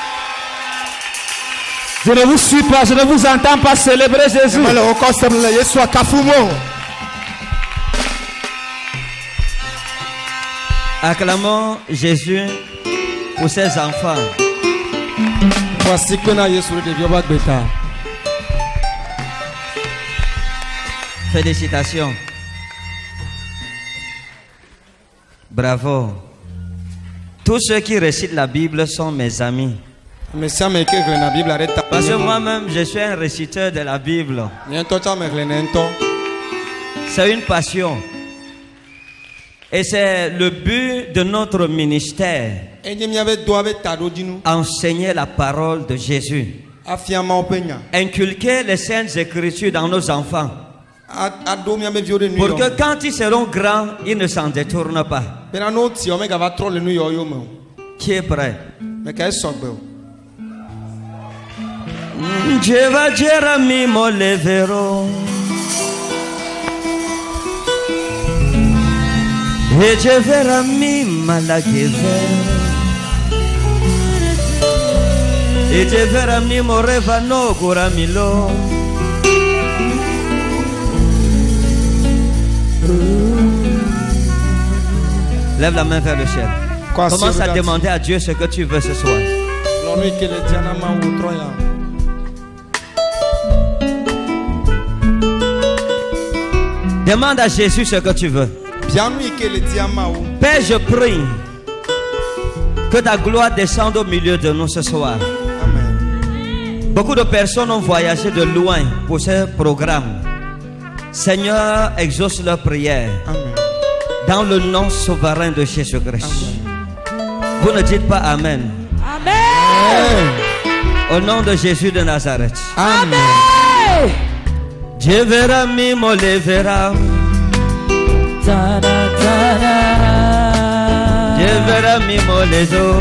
Je ne vous suis pas, je ne vous entends pas célébrer Jésus. Acclamons Jésus pour ses enfants. Félicitations. Bravo. Tous ceux qui récitent la Bible sont mes amis. Parce que moi-même, je suis un réciteur de la Bible. C'est une passion. Et c'est le but de notre ministère. Enseigner la parole de Jésus. Inculquer les saintes écritures dans nos enfants. Pour que quand ils seront grands, ils ne s'en détournent pas. Qui est prêt? Jeva Jeremy Molevero E Jevera mi malageve E Jevera mi moreva no guramilo Lève la main vers le ciel. Commence à demander à Dieu ce que tu veux ce soir. Demande à Jésus ce que tu veux. Père, je prie que ta gloire descende au milieu de nous ce soir. Amen. Beaucoup de personnes ont voyagé de loin pour ce programme. Seigneur, exauce leurs prières. Amen. Dans le nom souverain de Jésus-Christ. Vous ne dites pas Amen. Amen. Au nom de Jésus de Nazareth. Amen. Je verrai mi molevera. Je verrai mi moledo.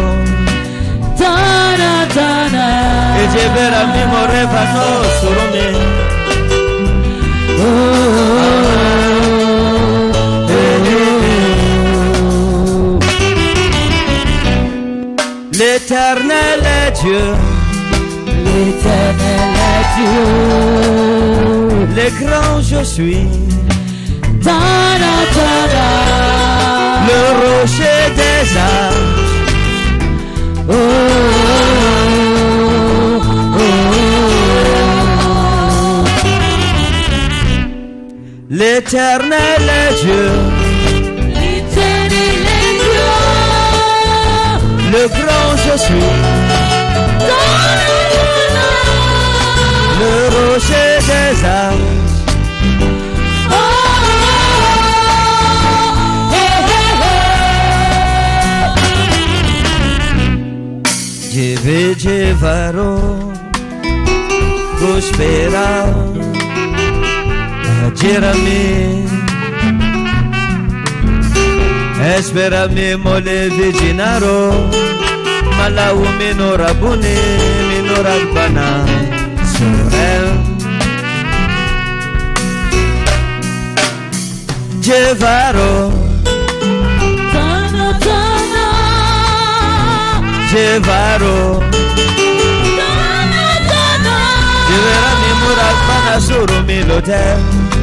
Et je verrai mi moreva no surumi. L'Éternel est Dieu. L'Éternel est Dieu. Le grand je suis. Tana, tana. Le rocher des âges. Oh, oh, oh, oh. L'Éternel est Dieu. L'Éternel est Dieu. Le grand je suis. Tana, tana. Le rocher des âges. Jeve Jevaro Gospera Jerami Esperami Mole Viginaro Malau Minorabuni Minorabana Sorel Jevaro Jevaro Jevera mi murak mana suru mi lotel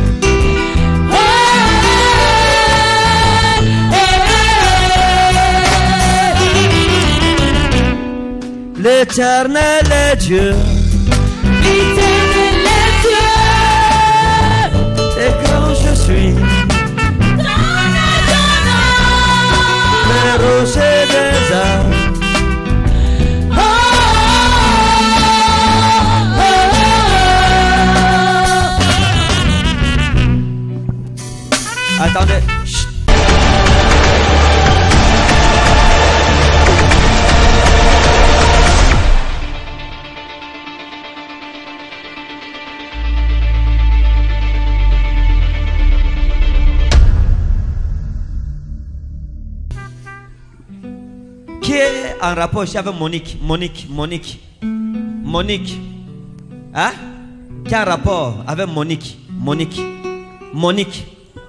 L'Éternel est Dieu. L'Éternel est Dieu. Et grand je suis. Le rocher des âmes. Attendez. Chut. Qui est en rapport ici avec Monique? Monique, Monique, Monique. Hein? Qui est en rapport avec Monique? Monique, Monique.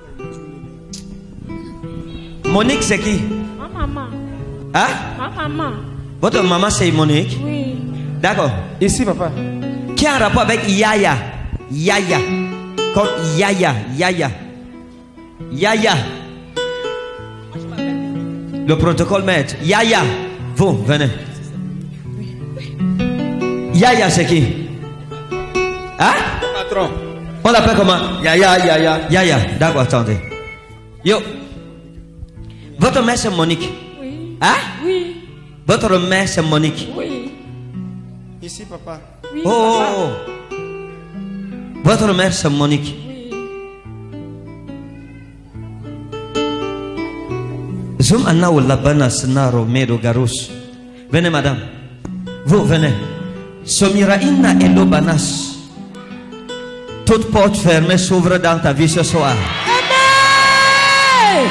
Monique, c'est qui? Ma maman. Hein? Ma maman. Votre maman, c'est Monique? Oui. D'accord. Ici, papa. Qui a un rapport avec Yaya? Yaya. Comme Yaya. Yaya. Yaya. Le protocole maître. Yaya. Vous, venez. Yaya, c'est qui? Hein? Patron. On l'appelle comment? Yaya, Yaya. Yaya. D'accord, attendez. Yo. Votre mère c'est Monique. Oui. Hein? Oui. Votre mère c'est Monique. Oui. Ici, papa. Oui, Oh. papa. Votre mère c'est Monique. Oui. Zoom Anna ou Labana Senaro Medo Garus. Venez madame. Vous venez. Somira Inna Elo Banas. Toute porte fermée s'ouvre dans ta vie ce soir. Amen.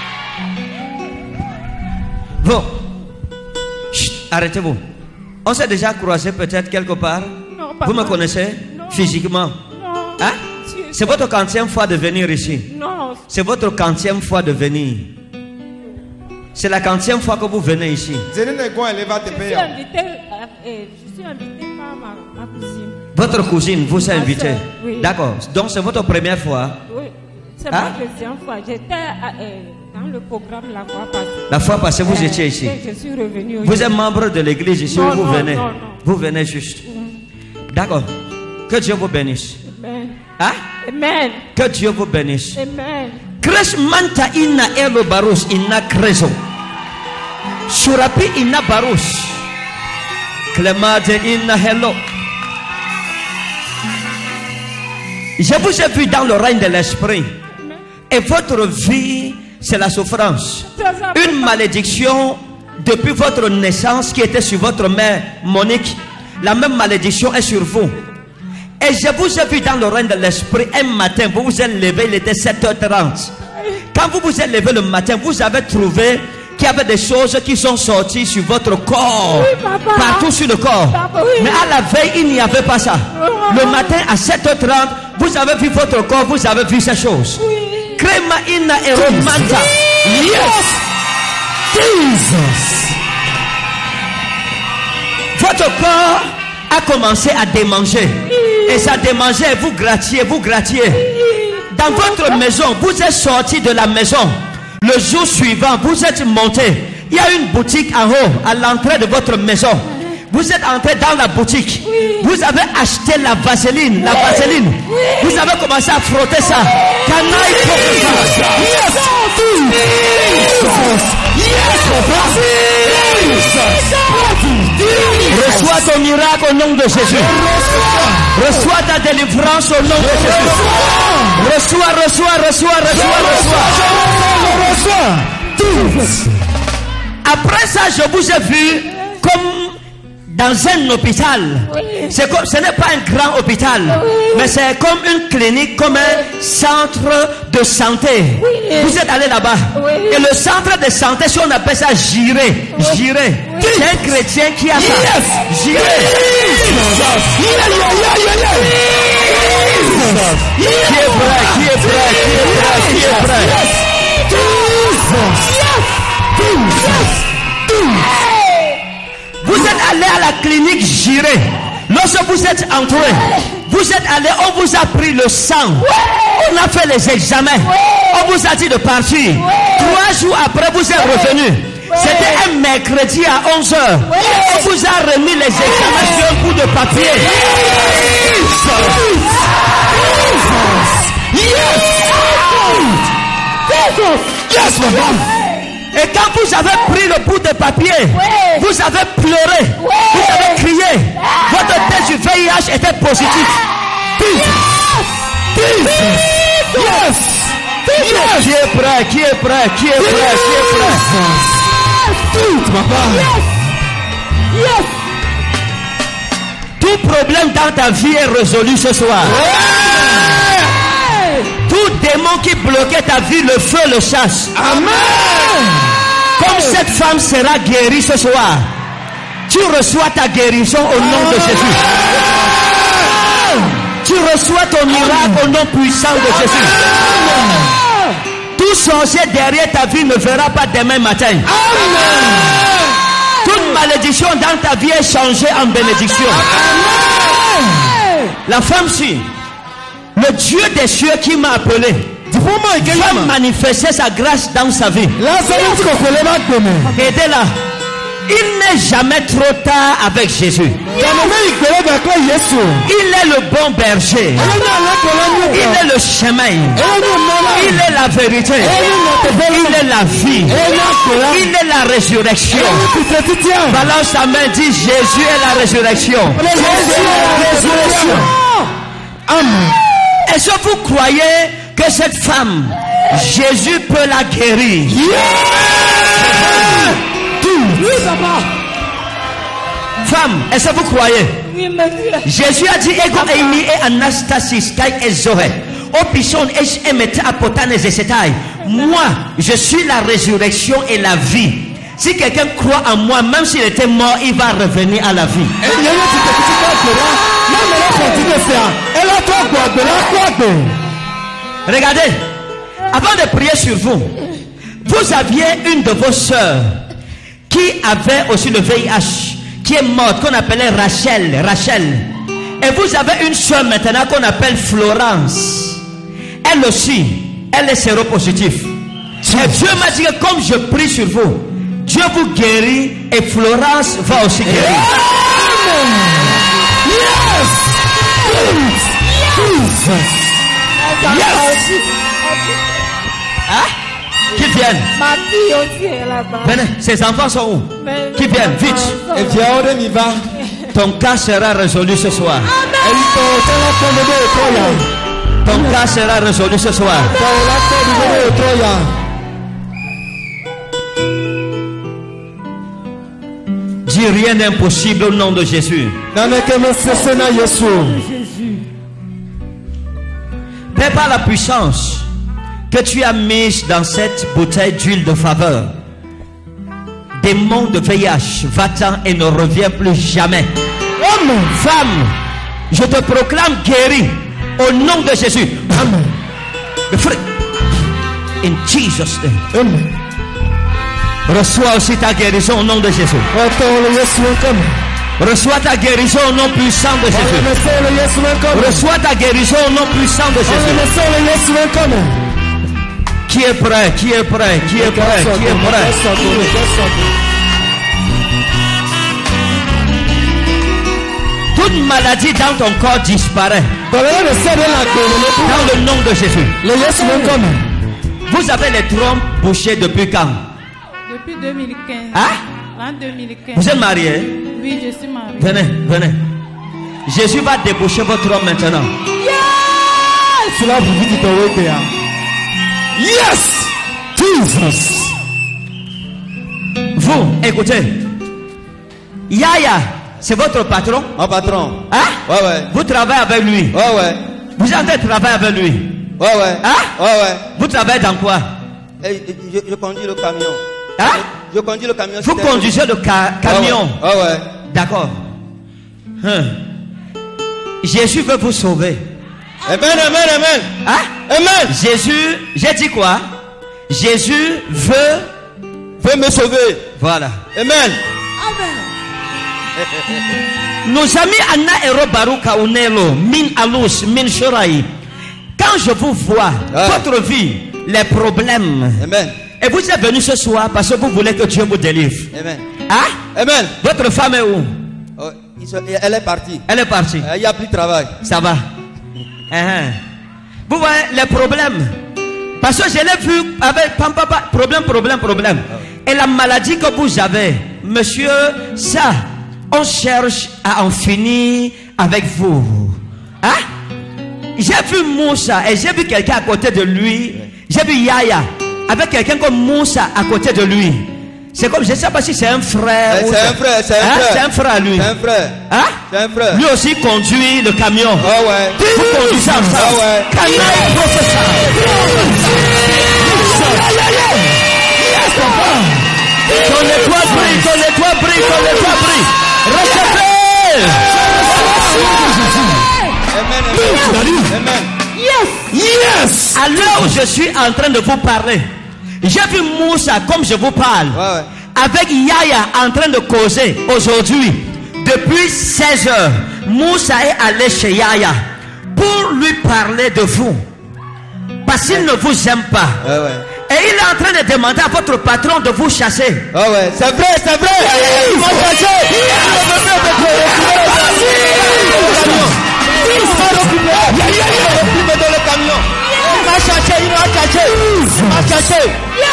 Vous. Chut, arrêtez-vous. On s'est déjà croisé peut-être quelque part. Non, Vous me connaissez non. physiquement? Non. Hein? C'est votre quantième fois de venir ici. Non. C'est votre quantième fois de venir. C'est la quantième fois que vous venez ici. Je suis invité, euh, je suis invité par ma, ma cousine. Votre cousine vous a Ma invité. sœur, oui. D'accord. Donc c'est votre première fois. Oui, c'est Hein? ma deuxième fois. J'étais euh, dans le programme la fois passée. La fois passée, vous Euh, étiez ici. et Je suis revenu Vous aujourd'hui. êtes membre de l'église ici Non, où vous non, venez. non, non. Vous venez juste. D'accord. Que Dieu vous bénisse. Amen. Hein? Amen. Que Dieu vous bénisse. Amen. Kres manta inna elo barus inna krezo. Surapi inna barus. Clemade inna hello. Je vous ai vu dans le règne de l'esprit. Et votre vie, c'est la souffrance. Une malédiction depuis votre naissance qui était sur votre mère Monique. La même malédiction est sur vous. Et je vous ai vu dans le règne de l'esprit un matin, vous vous êtes levé, il était sept heures trente. Quand vous vous êtes levé le matin, vous avez trouvé qu'il y avait des choses qui sont sorties sur votre corps. Oui, papa. Partout sur le corps. Papa, oui. Mais à la veille, il n'y avait pas ça. Le matin à sept heures trente, vous avez vu votre corps, vous avez vu ces choses. Crema inna eromanta. Yes. Jesus. Votre corps a commencé à démanger. Et ça démangeait, vous grattiez, vous grattiez. Dans votre maison, vous êtes sorti de la maison. Le jour suivant, vous êtes monté. Il y a une boutique en haut, à l'entrée de votre maison. Vous êtes entré dans la boutique. Vous avez acheté la vaseline. La vaseline. Vous avez commencé à frotter ça. Can I prophesy? Reçois ton miracle au nom de Jésus. Reçois ta délivrance au nom de Jésus. Reçois, reçois, reçois, reçois, reçois. Après ça, je vous ai vu comme dans un hôpital. C'est comme, ce n'est pas un grand hôpital, mais c'est comme une clinique, comme un centre de santé. Vous êtes allé là-bas. Et le centre de santé, si on appelle ça Jiré, Jiré, c'est un chrétien qui a ça. Jiré. Qui est prêt, qui est prêt, qui est prêt, qui est prêt. Vous êtes allé à la clinique Jiré. Lorsque vous êtes entré, vous êtes allé, on vous a pris le sang. On a fait les examens. On vous a dit de partir. Trois jours après, vous êtes revenu. C'était un mercredi à onze heures. On vous a remis les examens sur un bout de papier. Yes, madame. Et quand vous avez pris le bout de papier, vous avez pleuré, vous avez crié, votre test du V I H était positif. Yes. Yes. Qui est prêt? Qui est prêt? Qui est prêt? Qui est prêt? Yes. Tout problème dans ta vie est résolu ce soir. Tout démon qui bloquait ta vie, le feu le chasse. Amen. Comme cette femme sera guérie ce soir, tu reçois ta guérison au nom de Jésus. Tu reçois ton miracle au nom puissant de Jésus. Tout sorcier derrière ta vie ne verra pas demain matin. Amen. Toute malédiction dans ta vie est changée en bénédiction. Amen. La femme-ci, le Dieu des cieux qui m'a appelé, va manifester sa grâce dans sa vie. Aidez-la. Il n'est jamais trop tard avec Jésus. Il est le bon berger. Il est le chemin. Il est la vérité. Il est la vie. Il est la résurrection. Balance ta main, dit Jésus est la résurrection. Amen. Est-ce que vous croyez que cette femme, Jésus peut la guérir? Yeah! Oui, papa. Femme, est-ce que vous croyez? Oui, monsieur. Jésus a dit ego eimi e anastasis kai ezohe. Opison es emete apotane zesetai. Moi, je suis la résurrection et la vie. Si quelqu'un croit en moi, même s'il était mort, il va revenir à la vie. Regardez, avant de prier sur vous, vous aviez une de vos sœurs qui avait aussi le V I H, qui est morte, qu'on appelait Rachel, Rachel. Et vous avez une sœur maintenant qu'on appelle Florence. Elle aussi, elle est séropositive. Et Dieu m'a dit que comme je prie sur vous, Dieu vous guérit et Florence va aussi guérir. Yes! Jesus! Yes! Hein? Qui viennent? Ma fille aussi est là-bas. Venez, ses enfants sont où? Mais Qui viennent? Vite. Et viens, on va. Ton cas sera résolu ce soir. Ton cas sera résolu ce soir. Dis rien d'impossible au nom de Jésus. Père, par la puissance que tu as mise dans cette bouteille d'huile de faveur, démon de V I H, va-t'en et ne reviens plus jamais. Homme, femme, je te proclame guéri au nom de Jésus. Amen. In Jesus' name. Amen. Reçois aussi ta guérison au nom de Jésus. Reçois ta guérison au nom puissant de Jésus. Reçois ta guérison au nom puissant de Jésus. Qui est prêt? Qui est prêt? Qui est prêt? Qui est prêt? Toute maladie dans ton corps disparaît. Dans le nom de Jésus. Vous avez les trompes bouchées depuis quand? Depuis deux mille quinze. Hein? En deux mille quinze. Vous êtes marié? Oui, je suis marié. Venez, venez. Jésus va déboucher votre trompe maintenant. Yes! Yes! Jesus! Vous, écoutez. Yaya, c'est votre patron? Mon patron. Hein? Ouais, ouais. Vous travaillez avec lui? Ouais, ouais. Vous êtes en train de travailler avec lui? Ouais, ouais. Hein? Ouais, ouais. Vous travaillez dans quoi? Et, je, je conduis le camion. Hein? Je, je conduis le camion. Vous conduisez le ca camion? Ouais, ouais. Ouais, ouais. D'accord. Hein. Jésus veut vous sauver. Amen, amen, amen. Hein? Amen. Jésus, j'ai dit quoi? Jésus veut, veut me sauver. Voilà. Amen. Amen. Nos amis Anna Ero Baruka Unelo, Min Alus, Min Shorai. Quand je vous vois, ah. votre vie, les problèmes. Amen. Et vous êtes venu ce soir parce que vous voulez que Dieu vous délivre. Amen. Hein? Amen. Votre femme est où? Oh, elle est partie. Elle est partie. Il n'y a plus de travail. Ça va. Uh-huh. Vous voyez les problèmes. Parce que je l'ai vu avec papa, problème, problème, problème. Et la maladie que vous avez, monsieur, ça, on cherche à en finir avec vous. Hein? J'ai vu Moussa et j'ai vu quelqu'un à côté de lui. J'ai vu Yaya avec quelqu'un comme Moussa à côté de lui. C'est comme, je ne sais pas si c'est un frère. C'est un frère, c'est un hein? frère. C'est un frère lui. C'est un frère. Hein? C'est un frère. Lui aussi conduit le camion. Ah ouais. Vous conduisez ensemble. Ah ouais. Canaille professeur. Ton étoile brille, ton étoile brille, ton étoile brille. Recevez. Amen, amen. Yes. Yes. À l'heure où je suis en train de vous parler, j'ai vu Moussa comme je vous parle. Ouais, ouais. Avec Yaya en train de causer aujourd'hui. Depuis seize heures, Moussa est allé chez Yaya pour lui parler de vous. Parce qu'il ne vous aime pas. Ouais, ouais. Et il est en train de demander à votre patron de vous chasser. Ah ouais, c'est vrai, c'est vrai. Ils m'ont chassé. Il m'a dans le camion. Il m'a chassé, il m'a chassé. Il m'a chassé.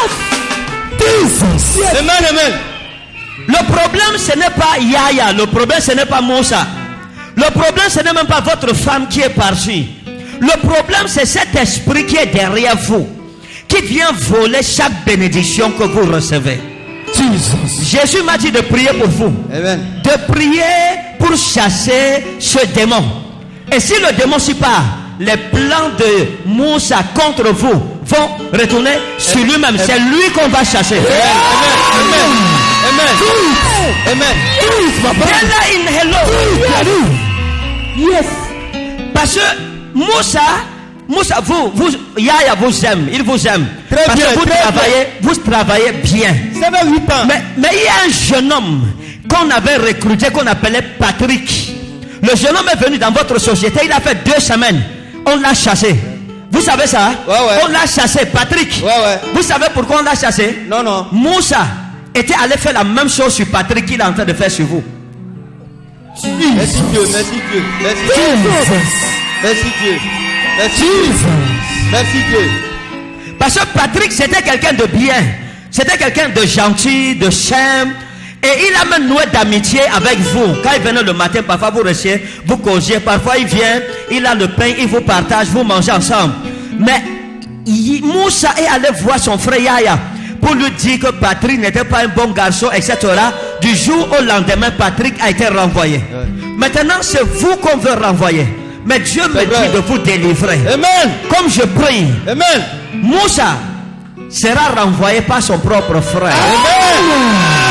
Yes. Amen, amen. Le problème ce n'est pas Yaya. Le problème ce n'est pas Moussa. Le problème ce n'est même pas votre femme qui est partie. Le problème c'est cet esprit qui est derrière vous, qui vient voler chaque bénédiction que vous recevez. Jésus m'a dit de prier pour vous. Amen. De prier pour chasser ce démon. Et si le démon s'y part, les plans de Moussa contre vous vont retourner sur lui-même. C'est lui qu'on va chasser. Amen. Amen. Amen. Hello. Yes. Parce que Moussa, Moussa, vous, vous, Yaya vous aime, il vous aime. Très Parce bien, que vous très travaillez, bien. vous travaillez bien. Ça fait huit ans. Mais, mais il y a un jeune homme qu'on avait recruté, qu'on appelait Patrick. Le jeune homme est venu dans votre société, il a fait deux semaines. On l'a chassé. Vous savez ça? Ouais, ouais. On l'a chassé, Patrick. Ouais, ouais. Vous savez pourquoi on l'a chassé? Non, non. Moussa était allé faire la même chose sur Patrick qu'il est en train de faire sur vous. Merci Dieu, merci Dieu, merci Dieu. Merci Dieu. Merci Dieu. Merci Dieu. Parce que Patrick, c'était quelqu'un de bien. C'était quelqu'un de gentil, de simple. Et il a même noué d'amitié avec vous. Quand il venait le matin, parfois vous restiez, vous causiez. Parfois il vient, il a le pain, il vous partage, vous mangez ensemble. Mais il, Moussa est allé voir son frère Yaya pour lui dire que Patrick n'était pas un bon garçon, et cetera. Du jour au lendemain, Patrick a été renvoyé. Ouais. Maintenant, c'est vous qu'on veut renvoyer. Mais Dieu me dit de vous délivrer. Amen. Comme je prie. Amen. Moussa sera renvoyé par son propre frère. Amen.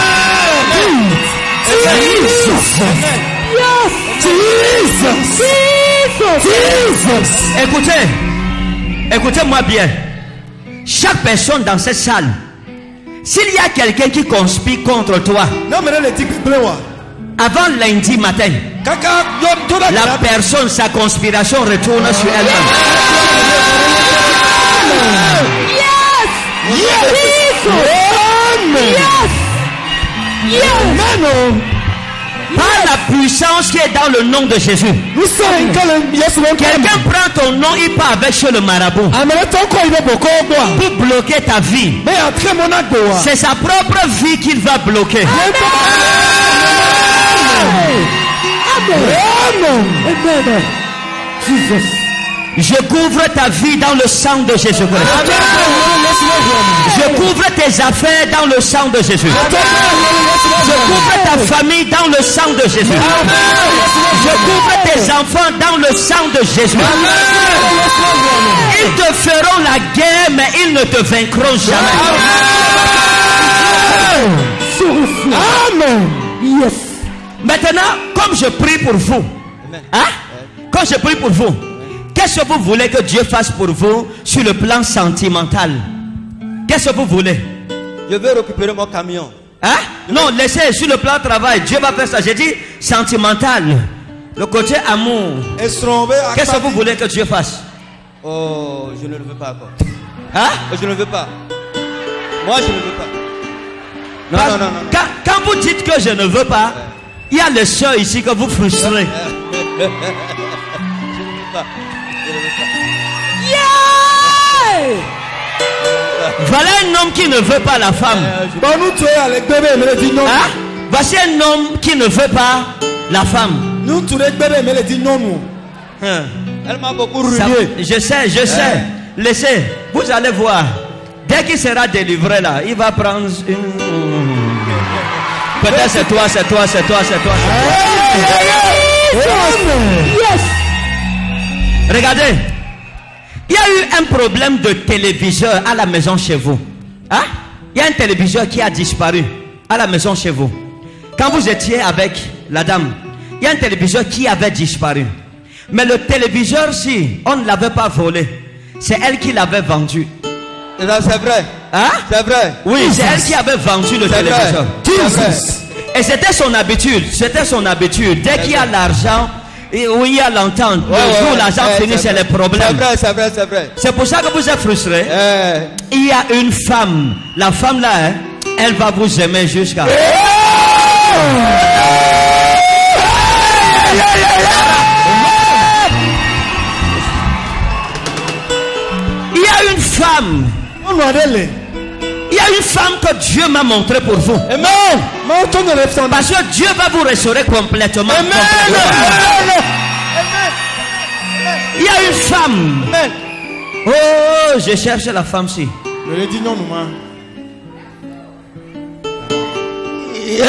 Écoutez, écoutez-moi bien. Chaque personne dans cette salle, s'il y a quelqu'un qui conspire contre toi, avant lundi matin, la personne, sa conspiration retourne sur elle-même. Yes! Yes! Yes! Yes! Par la puissance qui est dans le nom de Jésus. Quelqu'un prend ton nom, il part avec chez le marabout pour bloquer ta vie. C'est sa propre vie qu'il va bloquer. Amen. Jesus. Je couvre ta vie dans le sang de Jésus-Christ. Je couvre tes affaires dans le sang de Jésus. Je couvre ta famille dans le sang de Jésus. Je couvre tes enfants dans le sang de Jésus. Ils te feront la guerre, mais ils ne te vaincront jamais. Amen. Yes. Maintenant, comme je prie pour vous, hein? Quand je prie pour vous, qu'est-ce que vous voulez que Dieu fasse pour vous sur le plan sentimental? Qu'est-ce que vous voulez? Je veux récupérer mon camion. Hein? Non, laissez sur le plan travail. Dieu va faire ça. J'ai dit sentimental. Le côté amour. Qu'est-ce que vous voulez que Dieu fasse? Oh, je ne le veux pas encore. Hein? Je ne le veux pas. Moi, je ne veux pas. Non, Parce, non, non, non. Quand, quand vous dites que je ne veux pas, il y a les soeurs ici que vous frustrez. Je ne veux pas. Je ne veux pas. Yeah! Voilà un homme qui ne veut pas la femme. Hein? Voici un homme qui ne veut pas la femme. Hein? Elle m'a beaucoup Ça, ruiné. je sais, je sais. Laissez, vous allez voir. Dès qu'il sera délivré là, il va prendre une... Peut-être c'est toi, c'est toi, c'est toi, c'est toi. C'est toi. Yes. Regardez, il y a eu un problème de téléviseur à la maison chez vous. Hein? Il y a un téléviseur qui a disparu à la maison chez vous. Quand vous étiez avec la dame, il y a un téléviseur qui avait disparu. Mais le téléviseur, si on ne l'avait pas volé, c'est elle qui l'avait vendu. C'est vrai. Hein? C'est vrai. Oui, c'est elle qui avait vendu le téléviseur. Et c'était son habitude. C'était son habitude. Dès qu'il y a l'argent, et où il y a l'entente, Ouais, le jour où ouais, l'argent ouais, finit, c'est vrai. les problèmes. C'est vrai, c'est vrai, c'est vrai. C'est pour ça que vous êtes frustré. Eh. Il y a une femme. La femme là, hein, elle va vous aimer jusqu'à... Il y a une femme. Il y a une femme que Dieu m'a montré pour vous. Amen. Parce que Dieu va vous restaurer complètement. Amen. complètement. Il y a une femme. Amen. Oh, je cherche la femme-ci. Yeah.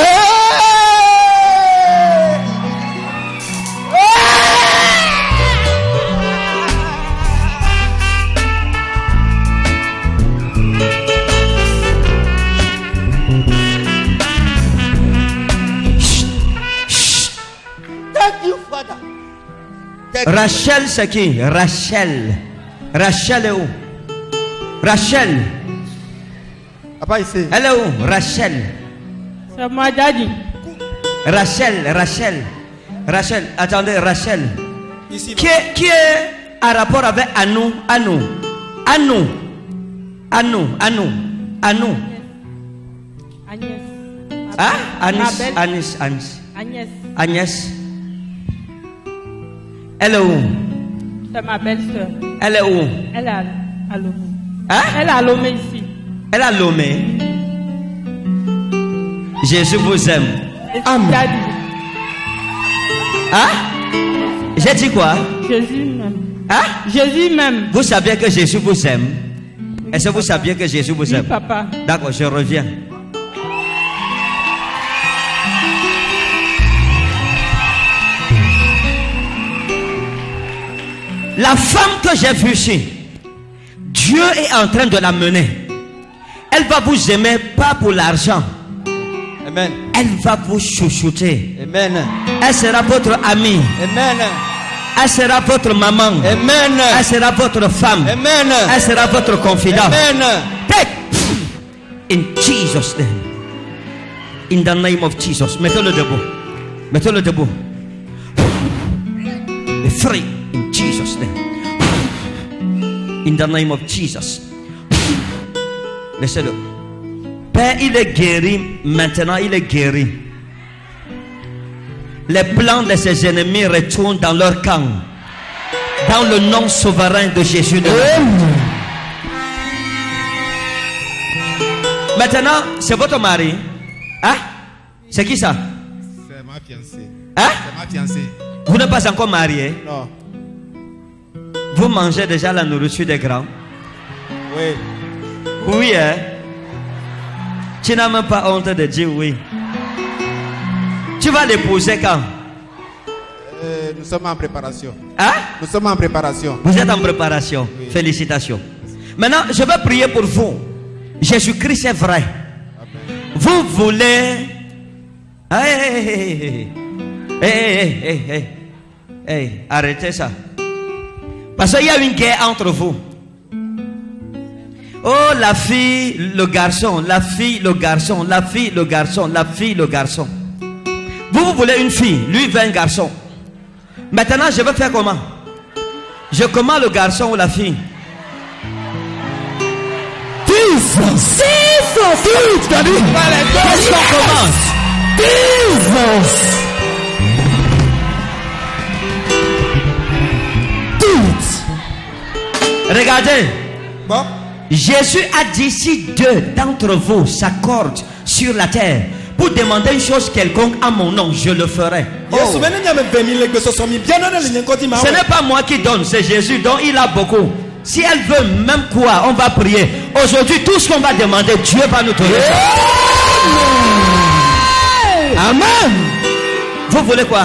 Thank you, Father. Thank Rachel, c'est qui? Rachel. Rachel est où? Rachel. Papa, ici. Elle est où? Rachel. C'est ma daddy. Rachel, Rachel. Rachel, attendez, Rachel. Ici. Qui est, qui est en rapport avec Anou? Anou. Anou. Anou. Anou. Anou. Agnès. Hein? Ma Anis. belle- Anis. Anis. Agnès. Agnès. Elle est où? C'est ma belle-sœur. Elle est où? Elle est à, à Lomé. Hein? Elle est à Lomé ici. Elle a Lomé. Jésus vous aime. Amen. Hein? J'ai dit quoi? Jésus même. Hein? Jésus même. Vous saviez que Jésus vous aime? Est-ce que vous saviez que Jésus vous aime? Oui, papa. D'accord, je reviens. La femme que j'ai vue ici, Dieu est en train de la mener. Elle va vous aimer pas pour l'argent. Amen. Elle va vous chouchouter. Amen. Elle sera votre amie. Amen. Elle sera votre maman. Amen. Elle sera votre femme. Amen. Elle sera votre confident. Amen. Take in Jesus' name. In the name of Jesus. Mettez-le debout. Mettez-le debout. Be free in Jesus' name. In the name of Jesus. Laissez-le. Père, il est guéri. Maintenant, il est guéri. Les plans de ses ennemis retournent dans leur camp. Dans le nom souverain de Jésus de Nazareth. Maintenant, c'est votre mari. Hein? C'est qui ça? C'est ma fiancée. Hein? C'est ma fiancée. Vous n'êtes pas encore marié? Non. Vous mangez déjà la nourriture des grands? Oui. Oui, hein? Tu n'as même pas honte de dire oui. Tu vas l'épouser quand? Euh, nous sommes en préparation. Hein? Nous sommes en préparation. Vous êtes en préparation. Oui. Félicitations. Maintenant, je vais prier pour vous. Jésus-Christ est vrai. Amen. Vous voulez... Hey, hey, hey, hey, hey, hey, hey, hey, arrêtez ça. Parce qu'il y a une guerre entre vous. Oh, la fille, le garçon, la fille, le garçon, la fille, le garçon, la fille, le garçon. Vous, vous voulez une fille, lui veut un garçon. Maintenant, je vais faire comment? Je commande le garçon ou la fille? Jesus! Jesus! Jesus! Daddy! Qu'est-ce qu'on commence? Jesus! Regardez. Bon. Jésus a dit, si deux d'entre vous s'accordent sur la terre pour demander une chose quelconque à mon nom, je le ferai. Oh. Ce n'est pas moi qui donne, c'est Jésus dont il a beaucoup. Si elle veut même quoi, on va prier. Aujourd'hui, tout ce qu'on va demander, Dieu va nous donner. Amen. Vous voulez quoi?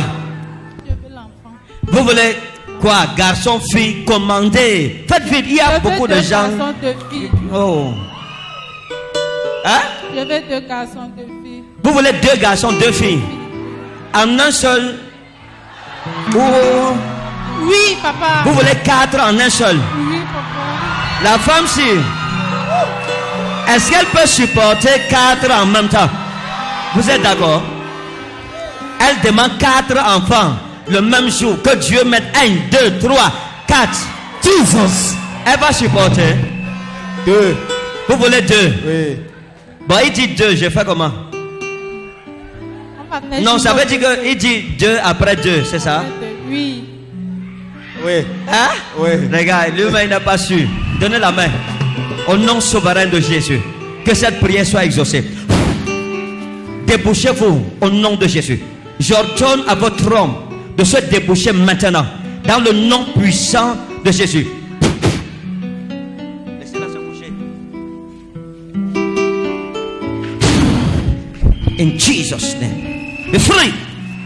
Vous voulez quoi? Garçon, fille, commandez. Faites vite, il y a Je beaucoup veux de deux gens. garçons, deux filles. Oh. Hein? Je veux deux garçons, deux filles. Vous voulez deux garçons, deux filles? En un seul? Ou Oui, papa. vous voulez quatre en un seul? Oui, papa. La femme, si. Est-ce qu'elle peut supporter quatre en même temps? Vous êtes d'accord? Elle demande quatre enfants le même jour. Que Dieu mette un, deux, trois, quatre. Jesus. Elle va supporter. Deux. Vous voulez deux? Oui. Bon, il dit deux, je fais comment? On va tenir Non, ça sur veut notre- dire qu'il dit deux après deux, c'est ça? Oui. Oui. Hein? Oui. Regarde, lui-même il n'a pas su. Donnez la main. Au nom souverain de Jésus. Que cette prière soit exaucée. Débouchez-vous au nom de Jésus. J'ordonne à votre homme de se déboucher maintenant. Dans le nom puissant de Jésus. Laissez-la se boucher. In Jesus' name. Be free.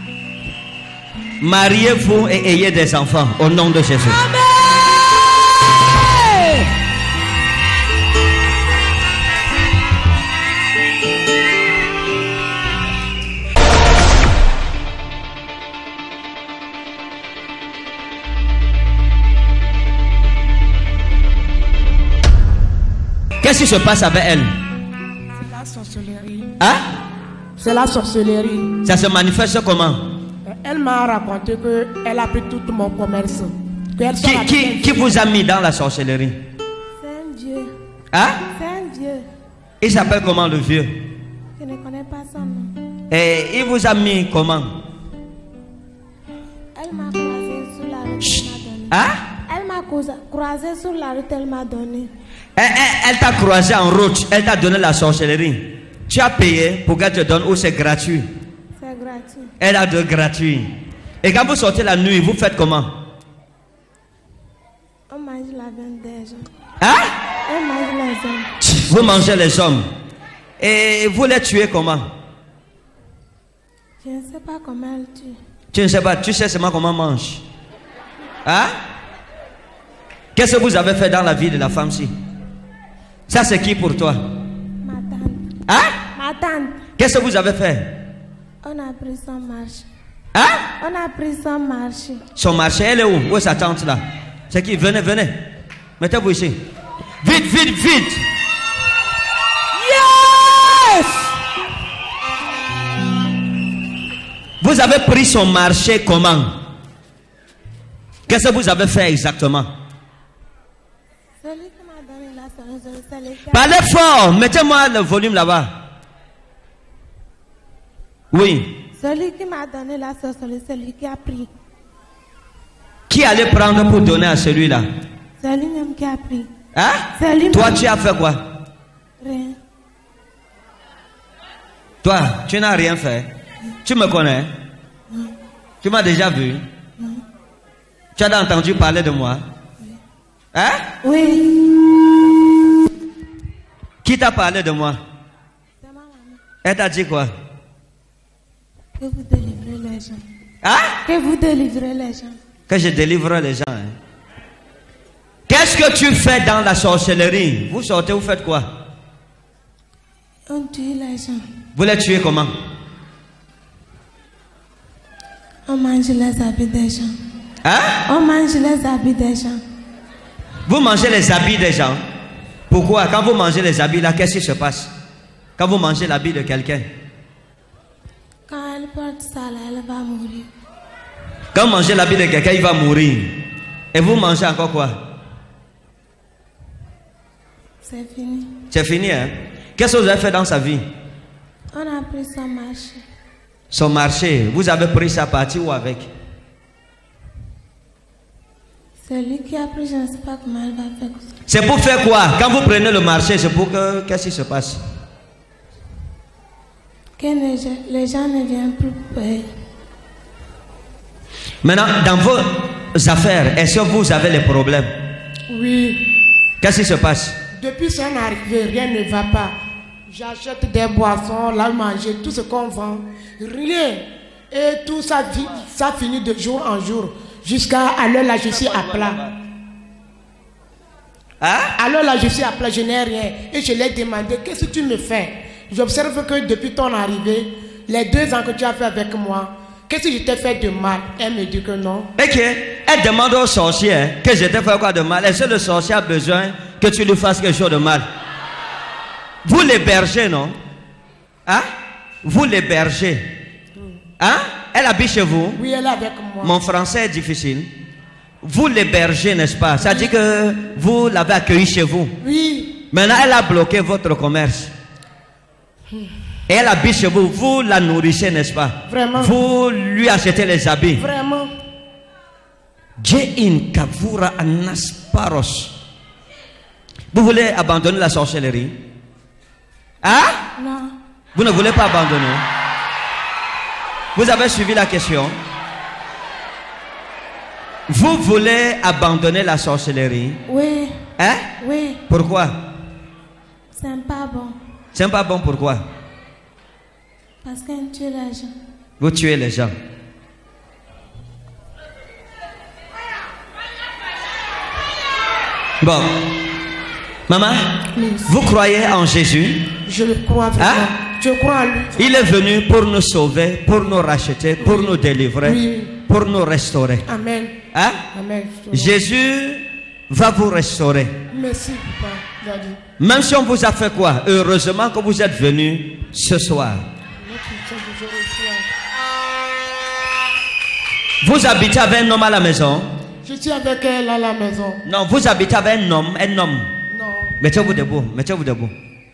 Mariez-vous et ayez des enfants au nom de Jésus. Amen. Qu'est-ce qui se passe avec elle? C'est la sorcellerie. Hein? C'est la sorcellerie. Ça se manifeste comment? Elle m'a raconté qu'elle a pris tout mon commerce. Qui, qui, qui vous a mis dans la sorcellerie? C'est un vieux. Hein? C'est un vieux. Il s'appelle comment le vieux? Je ne connais pas son nom. Et il vous a mis comment? Elle m'a croisé sur la route. Elle m'a donné. Hein? Elle m'a croisé sur la route. Elle m'a donné. Elle, elle, elle t'a croisé en route. Elle t'a donné la sorcellerie. Tu as payé pour qu'elle te donne ou c'est gratuit? C'est gratuit. Elle a de gratuit. Et quand vous sortez la nuit, vous faites comment? On mange la viande des gens. Hein? On mange les hommes. Vous mangez les hommes. Et vous les tuez comment? Je ne sais pas comment elle tue. Tu ne sais pas, tu sais seulement comment on mange. Hein? Qu'est-ce que vous avez fait dans la vie de la femme-ci? Ça c'est qui pour toi? Ma tante. Hein? Ma tante. Qu'est-ce que vous avez fait? On a pris son marché. Hein? On a pris son marché. Son marché, elle est où? Où est sa tante là? C'est qui? Venez, venez. Mettez-vous ici. Vite, vite, vite. Yes! Vous avez pris son marché comment? Qu'est-ce que vous avez fait exactement? Celui qui m'a donné la solution, c'est le gars. Parlez fort. Mettez-moi le volume là-bas. Oui. Celui qui m'a donné la solution, c'est lui qui a pris. Qui allait prendre pour donner à celui-là? C'est lui-même qui a pris. Hein? C'est lui-même. Toi, tu as fait quoi? Rien. Toi, tu n'as rien fait. Tu me connais? Non. Tu m'as déjà vu? Non. Tu as entendu parler de moi? Oui. Hein? Oui. Qui t'a parlé de moi? C'est ma maman. Elle t'a dit quoi? Que vous délivrez les gens. Hein? Que vous délivrez les gens. Que je délivre les gens. Hein? Qu'est-ce que tu fais dans la sorcellerie? Vous sortez, vous faites quoi? On tue les gens. Vous les tuez comment? On mange les habits des gens. Hein? On mange les habits des gens. Vous mangez les habits des gens. Pourquoi? Quand vous mangez les habits là, qu'est-ce qui se passe? Quand vous mangez l'habit de quelqu'un? Quand elle porte ça là, elle va mourir. Quand vous mangez l'habit de quelqu'un, il va mourir. Et vous mangez encore quoi? C'est fini. C'est fini, hein? Qu'est-ce que vous avez fait dans sa vie? On a pris son marché. Son marché, vous avez pris sa partie ou avec? C'est lui qui a pris, je ne sais pas comment elle va faire. C'est pour faire quoi? Quand vous prenez le marché, c'est pour que... Qu'est-ce qui se passe? Que les gens, les gens ne viennent plus payer. Maintenant, dans vos affaires, est-ce que vous avez les problèmes? Oui. Qu'est-ce qui se passe? Depuis son arrivée, rien ne va pas. J'achète des boissons, là, manger, tout ce qu'on vend. Rien. Et tout ça, ça finit de jour en jour. Jusqu'à alors là, je suis à plat. Hein? Alors là, je suis à plat, je n'ai rien. Et je lui ai demandé, qu'est-ce que tu me fais? J'observe que depuis ton arrivée, les deux ans que tu as fait avec moi, qu'est-ce que je t'ai fait de mal? Elle me dit que non. Ok. Elle demande au sorcier que je t'ai fait quoi de mal. Est-ce que le sorcier a besoin que tu lui fasses quelque chose de mal? Vous les bergers, non? Hein? Vous les bergers. Hein? Elle habite chez vous? Oui, elle est avec moi. Mon français est difficile. Vous les bergers, n'est-ce pas? Ça dit que vous l'avez accueilli chez vous. Oui. Maintenant, elle a bloqué votre commerce. Et elle habite chez vous. Vous la nourrissez, n'est-ce pas? Vraiment. Vous lui achetez les habits. Vraiment. Jein Kavura Anasparos. Vous voulez abandonner la sorcellerie? Hein? Non. Vous ne voulez pas abandonner? Vous avez suivi la question? Vous voulez abandonner la sorcellerie? Oui. Hein? Oui. Pourquoi? C'est pas bon. C'est pas bon, pourquoi? Parce qu'elle tue les gens. Vous tuez les gens. Bon. Maman, vous croyez en Jésus? Je le crois vraiment. Hein? Je crois en lui. Il est venu pour nous sauver, pour nous racheter, pour nous délivrer, Oui. pour nous restaurer. Amen. Hein? Amen. Jésus va vous restaurer. Merci, papa, daddy. Même si on vous a fait quoi? Heureusement que vous êtes venus ce soir. Vous habitez avec un homme à la maison? Je suis avec elle à la maison. Non, vous habitez avec un homme, un homme. Non. Mettez-vous debout, mettez-vous debout.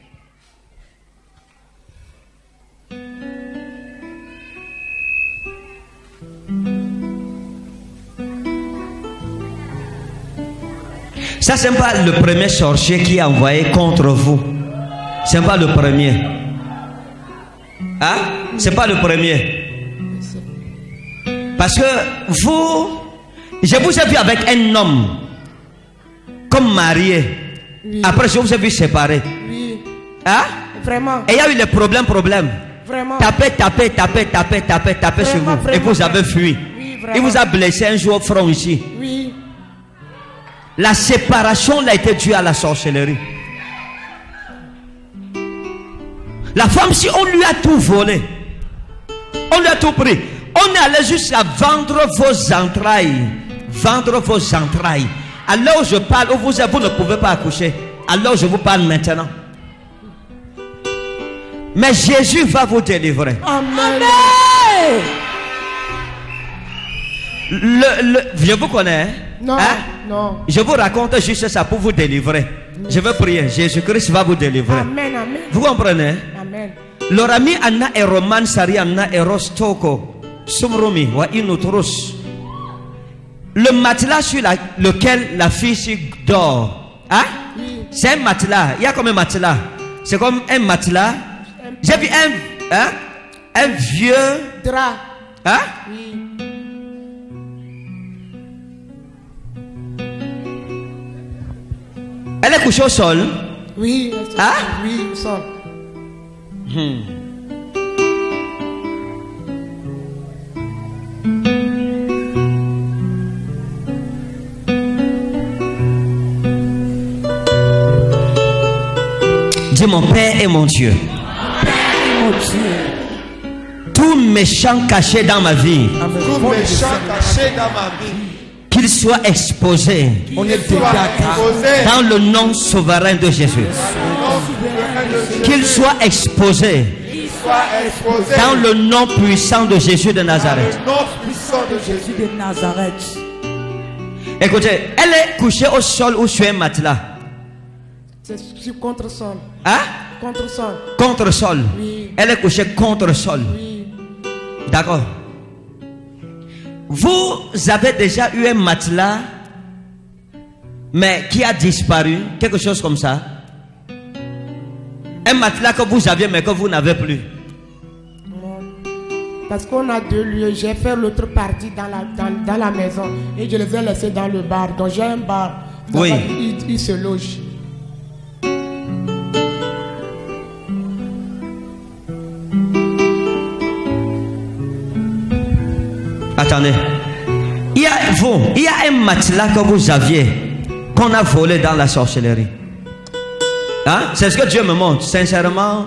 Ça, c'est pas le premier sorcier qui a envoyé contre vous. C'est pas le premier. Hein? C'est pas le premier. Parce que vous, je vous ai vu avec un homme comme marié. Oui. Après, je vous ai vu séparé. Oui. Hein? Vraiment. Et il y a eu des problèmes, problèmes. Vraiment. Tapez, tapez, tapez, tapez, tapez, tapez sur vous. Vraiment, Et vous vraiment. avez fui. Oui, Il vous a blessé un jour au front ici. Oui. La séparation a été due à la sorcellerie. La femme, si on lui a tout volé, on lui a tout pris, on est allé jusqu'à vendre vos entrailles. Vendre vos entrailles. Alors où je parle, où vous êtes, vous ne pouvez pas accoucher. Alors je vous parle maintenant. Mais Jésus va vous délivrer. Amen. Le, le, je vous connais. Non, hein? non. Je vous raconte juste ça pour vous délivrer. Je vais prier. Jésus-Christ va vous délivrer. Amen, amen. Vous comprenez? Amen. Lorami anna e roman sari anna e rostoko sumrumi wa inutrus. Le matelas sur la, lequel la fille dort, hein? Oui. C'est un matelas. Il y a comme un matelas. C'est comme un matelas. J'ai vu un, hein? Un vieux drap. Hein? Oui. Elle est couchée au sol. Oui. Hein? Oui, au sol. Hmm. Dis mon Père et mon Dieu. Mon Dieu. Tout méchant caché dans ma vie, Tout méchant caché dans ma vie, qu'il soit exposé On est soit exposé dans le nom souverain de Jésus. Qu'il soit exposé qu'il soit exposé dans le nom puissant de Jésus de Nazareth. le nom puissant de Jésus. de Nazareth. Écoutez, elle est couchée au sol ou sur un matelas. C'est sur contre-sol. Hein? Contre-sol. Contre sol. Oui. Elle est couchée contre sol. Oui. D'accord. Vous avez déjà eu un matelas, mais qui a disparu, quelque chose comme ça. Un matelas que vous aviez, mais que vous n'avez plus. Non. Parce qu'on a deux lieux. J'ai fait l'autre partie dans la, dans, dans la maison et je les ai laissés dans le bar. Donc j'ai un bar. Oui. Donc, Ils, ils se logent. Attendez. Il y a, vous, il y a un matelas que vous aviez, qu'on a volé dans la sorcellerie. Hein? C'est ce que Dieu me montre, sincèrement.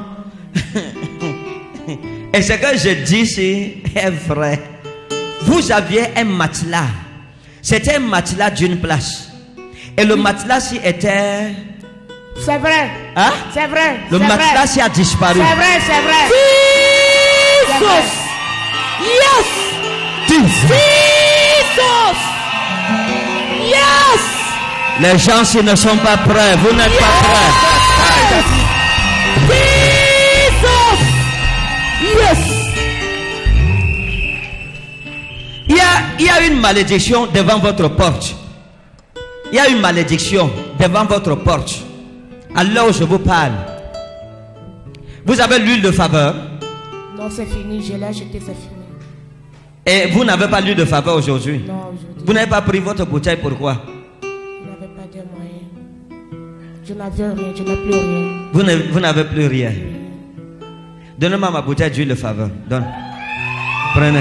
Et ce que je dis ici est vrai. Vous aviez un matelas. C'était un matelas d'une place. Et le matelas était... C'est vrai. Hein? C'est vrai. Le c'est matelas vrai. a disparu. C'est vrai, c'est vrai. C'est vrai. Yes! Jesus! Yes! Les gens, s'ils ne sont pas prêts, vous n'êtes pas prêts. Jesus! Yes! Il y, a, il y a une malédiction devant votre porte. Il y a une malédiction devant votre porte. Alors je vous parle. Vous avez l'huile de faveur. Non, c'est fini. Je l'ai acheté, c'est fini. Et vous n'avez pas l'huile de faveur aujourd'hui. Non, aujourd'hui. Vous n'avez pas pris votre bouteille, pourquoi? Je n'avais pas de moyens. Je n'avais rien, je n'ai plus rien. Vous n'avez, vous n'avez plus rien. Donnez-moi ma bouteille d'huile de faveur. Donne. Prenez.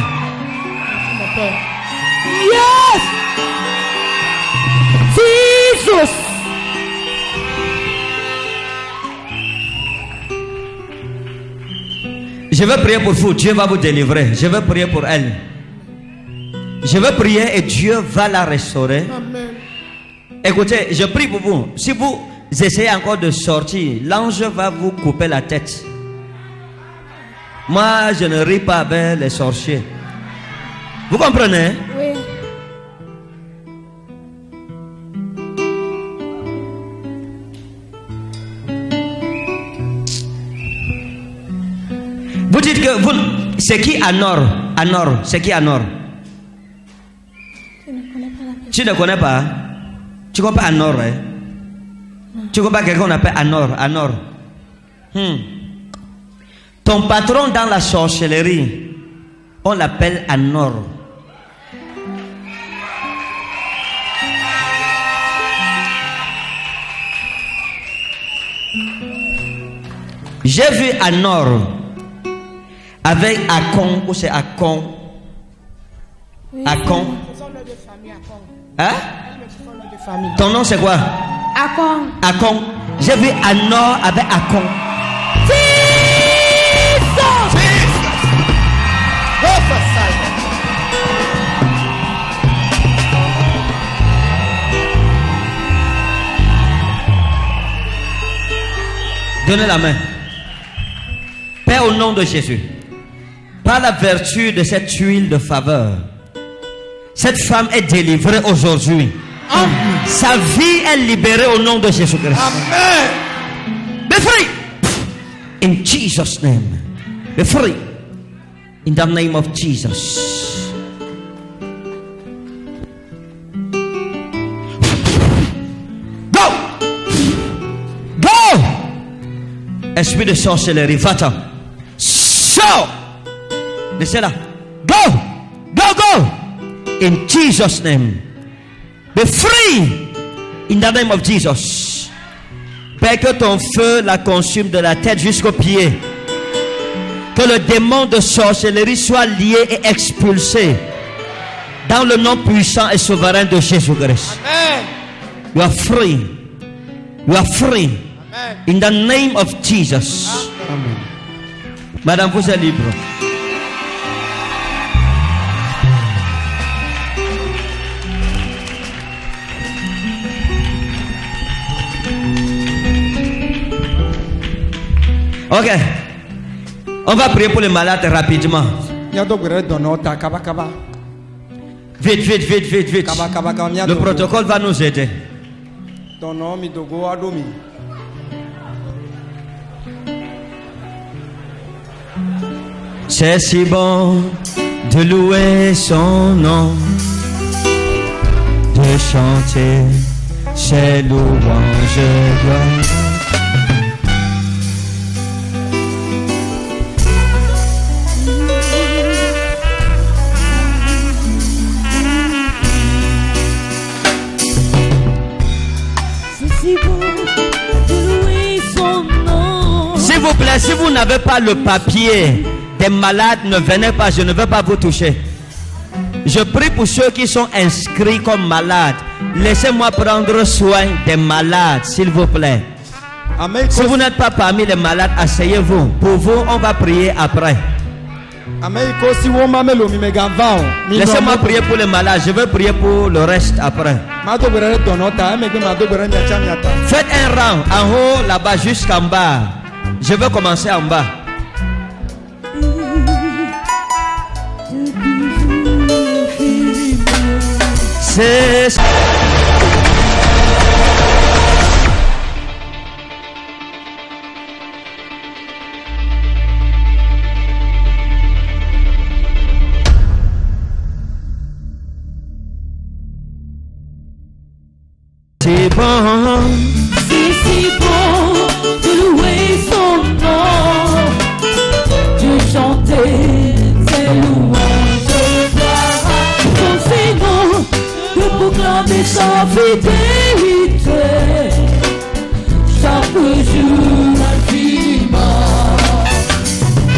Yes! Jesus! Je vais prier pour vous. Dieu va vous délivrer. Je vais prier pour elle. Je vais prier et Dieu va la restaurer. Amen. Écoutez, je prie pour vous. Si vous essayez encore de sortir, l'ange va vous couper la tête. Moi, je ne ris pas avec les sorciers. Vous comprenez? Oui. Vous dites que vous... C'est qui Anor? Anor, c'est qui Anor? Tu ne connais pas? Tu ne connais pas Anor, hein? Tu ne connais pas quelqu'un qu'on appelle Anor? Anor. Hmm. Ton patron dans la sorcellerie, on l'appelle Anor. J'ai vu Anor avec Akon, ou c'est Akon? Akon? Hein? Ton nom c'est quoi? Akon. Akon. J'ai vu Anor avec Akon. Donnez la main. Père, au nom de Jésus, par la vertu de cette huile de faveur, cette femme est délivrée aujourd'hui. Sa vie est libérée au nom de Jésus-Christ. Amen. Be free. In Jesus' name. Be free. In the name of Jesus. Go. Go. Esprit de sorcellerie, va-t'en. Sors. Laissez-la. Go. Go, go. In Jesus' name. Be free. In the name of Jesus. Père, que ton feu la consume de la tête jusqu'aux pieds. Que le démon de sorcellerie soit lié et expulsé. Dans le nom puissant et souverain de Jésus-Christ. Amen. You are free. You are free. Amen. In the name of Jesus. Amen. Madame, vous êtes libre. Ok. On va prier pour les malades rapidement. Vite, vite, vite, vite, vite. Le protocole va nous aider. C'est si bon de louer son nom, de chanter ses louanges de gloire. S'il vous plaît, si vous n'avez pas le papier des malades, ne venez pas, je ne veux pas vous toucher. Je prie pour ceux qui sont inscrits comme malades. Laissez-moi prendre soin des malades, s'il vous plaît. Si vous n'êtes pas parmi les malades, asseyez-vous. Pour vous, on va prier après. Laissez-moi prier pour les malades. Je vais prier pour le reste après. Faites un rang en haut, là-bas, jusqu'en bas. Je vais commencer en bas. C'est... C'est bon, c'est si bon de louer son nom, de chanter ses louanges de gloire, son Seigneur, de proclamer sa fidélité, chaque jour infiniment.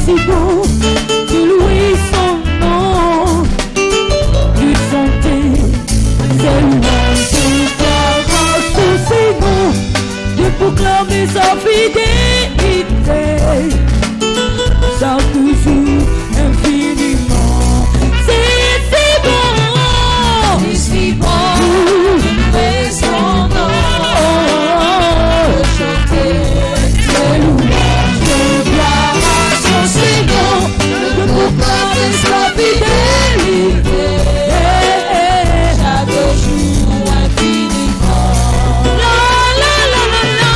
si bon de louer son nom, de chanter ses louanges, de faire sous ses noms, de proclamer sa fidélité, chaque jour infiniment. C'est si bon, c'est si bon de louer son nom, de chanter ses louanges, de gloire à son Seigneur, de proclamer sa fidélité, chaque jour infiniment. La la la la la.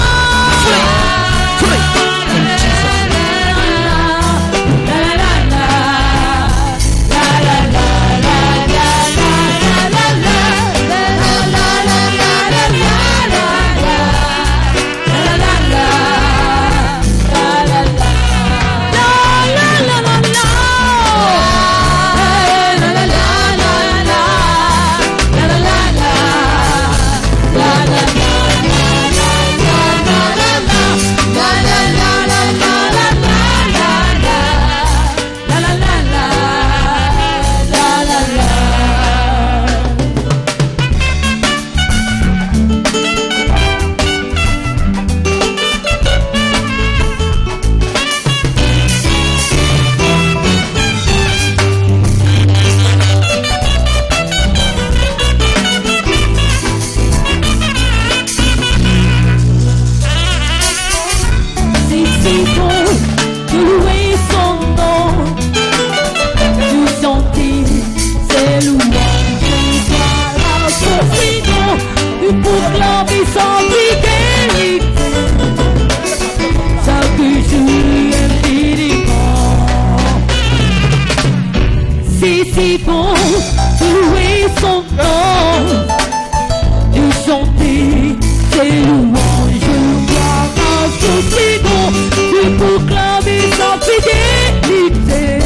C'est bon de louer son nom, de chanter ses louanges, gloire à son Seigneur, de proclamer sa fidélité,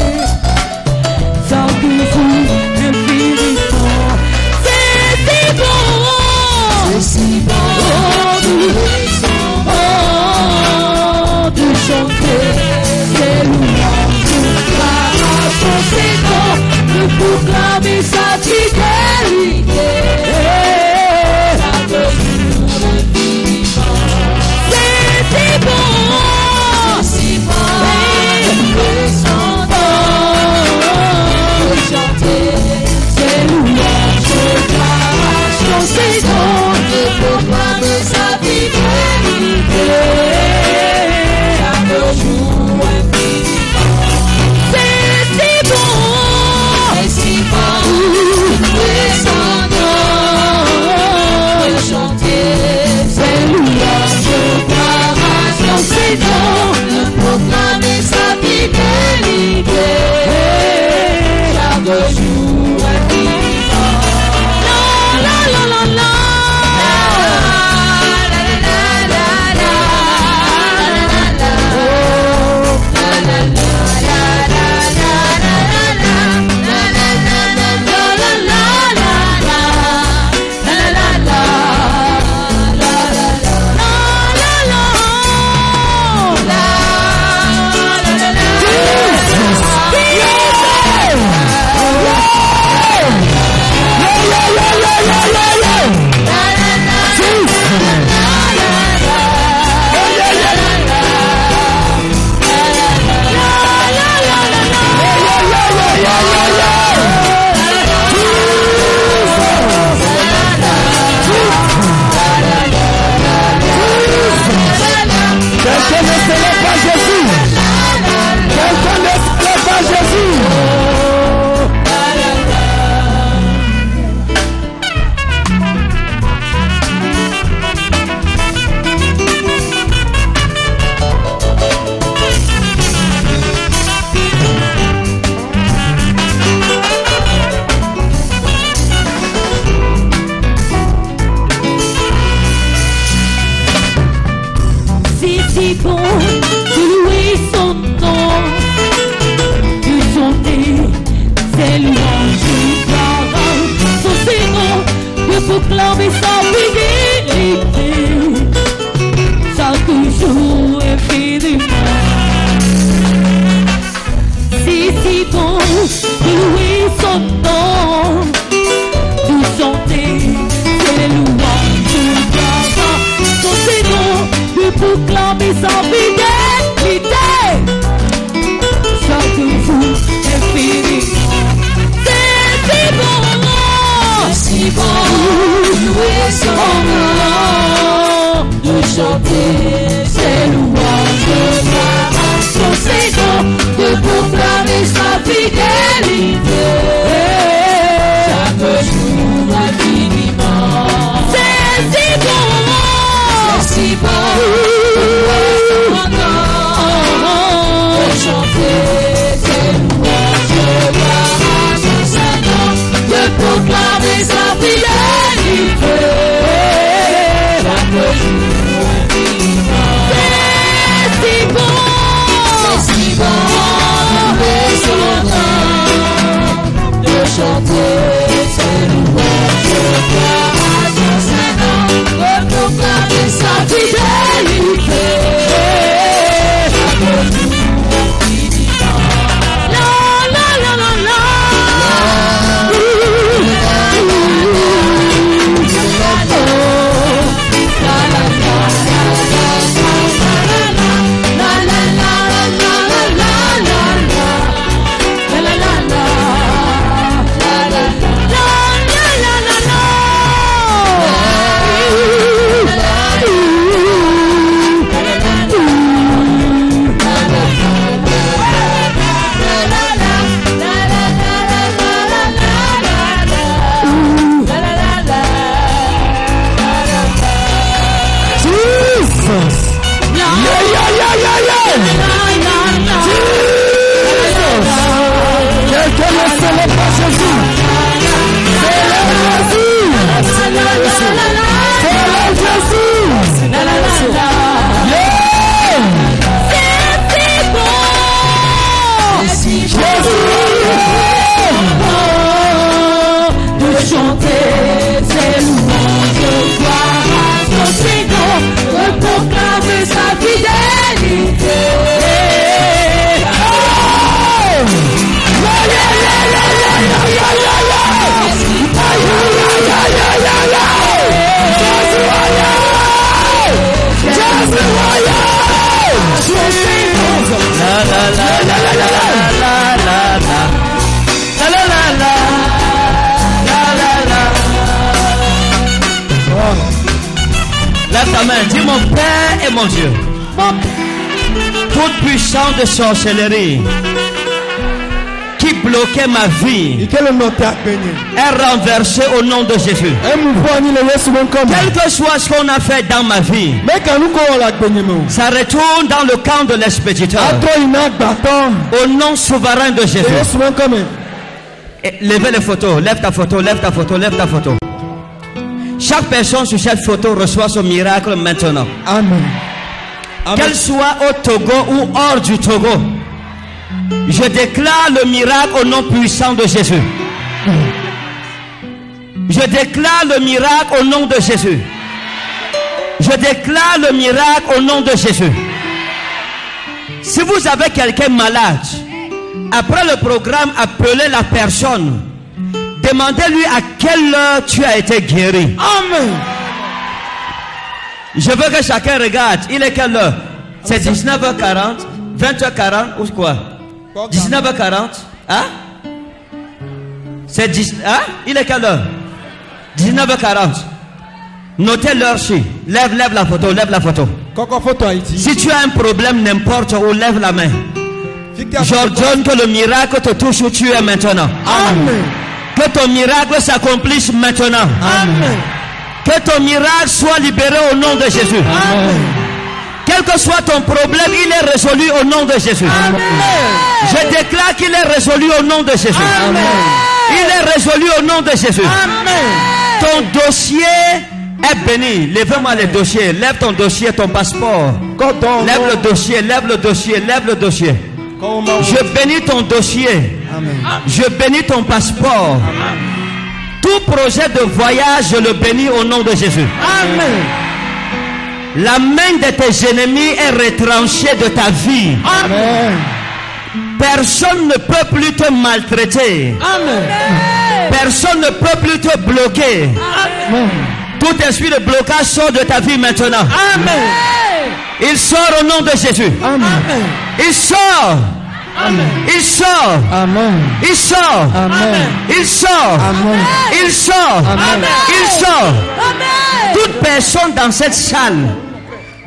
chaque jour infiniment. C'est si bon, c'est si bon de louer son nom, de chanter ses louanges, gloire à son Seigneur, de proclamer sa fidélité, chaque jour infiniment. C'est si bon, c'est si bon de son nom, de chanter ses louanges, gloire à son Seigneur, de proclamer sa fidélité, chaque jour infiniment. C'est si bon. Si bon de louer son nom, de chanter ses louanges, gloire à son Seigneur, de proclamer sa fidélité, chaque jour infiniment. La la la la la. Si bon de louer son nom, de chanter ses louanges, gloire à son Seigneur, de proclamer sa fidélité, chaque jour infiniment. chanter ses louanges, de gloire à son Seigneur, de proclamer sa fidélité. Chaque jour infiniment. C'est si bon, c'est si bon, de chanter ses louanges, de gloire à son Seigneur, de proclamer sa fidélité. Chaque jour infiniment. C'est si bon, c'est si bon, de chanter ses louanges, de gloire à son Seigneur, de proclamer sa fidélité. Chaque jour infiniment. La la la la la. Lève ta main, dis mon Père et mon Dieu. Toute puissance de sorcellerie qui bloquait ma vie est renversée au nom de Jésus. Quel que soit ce qu'on a fait dans ma vie, ça retourne dans le camp de l'expéditeur. Au nom souverain de Jésus. Et levez les photos, lève ta photo, lève ta photo, lève ta photo. Chaque personne sur cette photo reçoit son miracle maintenant. Amen. Qu'elle soit au Togo ou hors du Togo, je déclare le miracle au nom puissant de Jésus. Je déclare le miracle au nom de Jésus. Je déclare le miracle au nom de Jésus. Si vous avez quelqu'un malade, après le programme, appelez la personne. Demandez-lui à quelle heure tu as été guéri. Amen. Je veux que chacun regarde. Il est quelle heure? C'est dix-neuf heures quarante, vingt heures quarante ou quoi? dix-neuf heures quarante. Hein? C'est dix... Hein? Il est quelle heure? dix-neuf heures quarante. Notez l'heure-ci. Lève, lève la photo, lève la photo. Si tu as un problème n'importe où, lève la main. J'ordonne que le miracle te touche où tu es maintenant. Amen. Que ton miracle s'accomplisse maintenant. Amen. Que ton miracle soit libéré au nom de Jésus. Amen. Quel que soit ton problème, il est résolu au nom de Jésus. Amen. Je déclare qu'il est résolu au nom de Jésus. Amen. Il est résolu au nom de Jésus. Amen. Ton dossier est béni. Lève-moi les dossiers. Lève ton dossier, ton passeport. Lève le dossier, lève le dossier, lève le dossier. Je bénis ton dossier. Amen. Je bénis ton passeport. Amen. Tout projet de voyage, je le bénis au nom de Jésus. Amen. La main de tes ennemis est retranchée de ta vie. Amen. Personne ne peut plus te maltraiter. Amen. Personne ne peut plus te bloquer. Amen. Tout esprit de blocage sort de ta vie maintenant. Amen. Il sort au nom de Jésus. Amen. Il sort. Amen. Il sort. Amen. Il sort. Amen. Il sort. Amen. Il sort. Amen. Il sort. Toute personne dans cette salle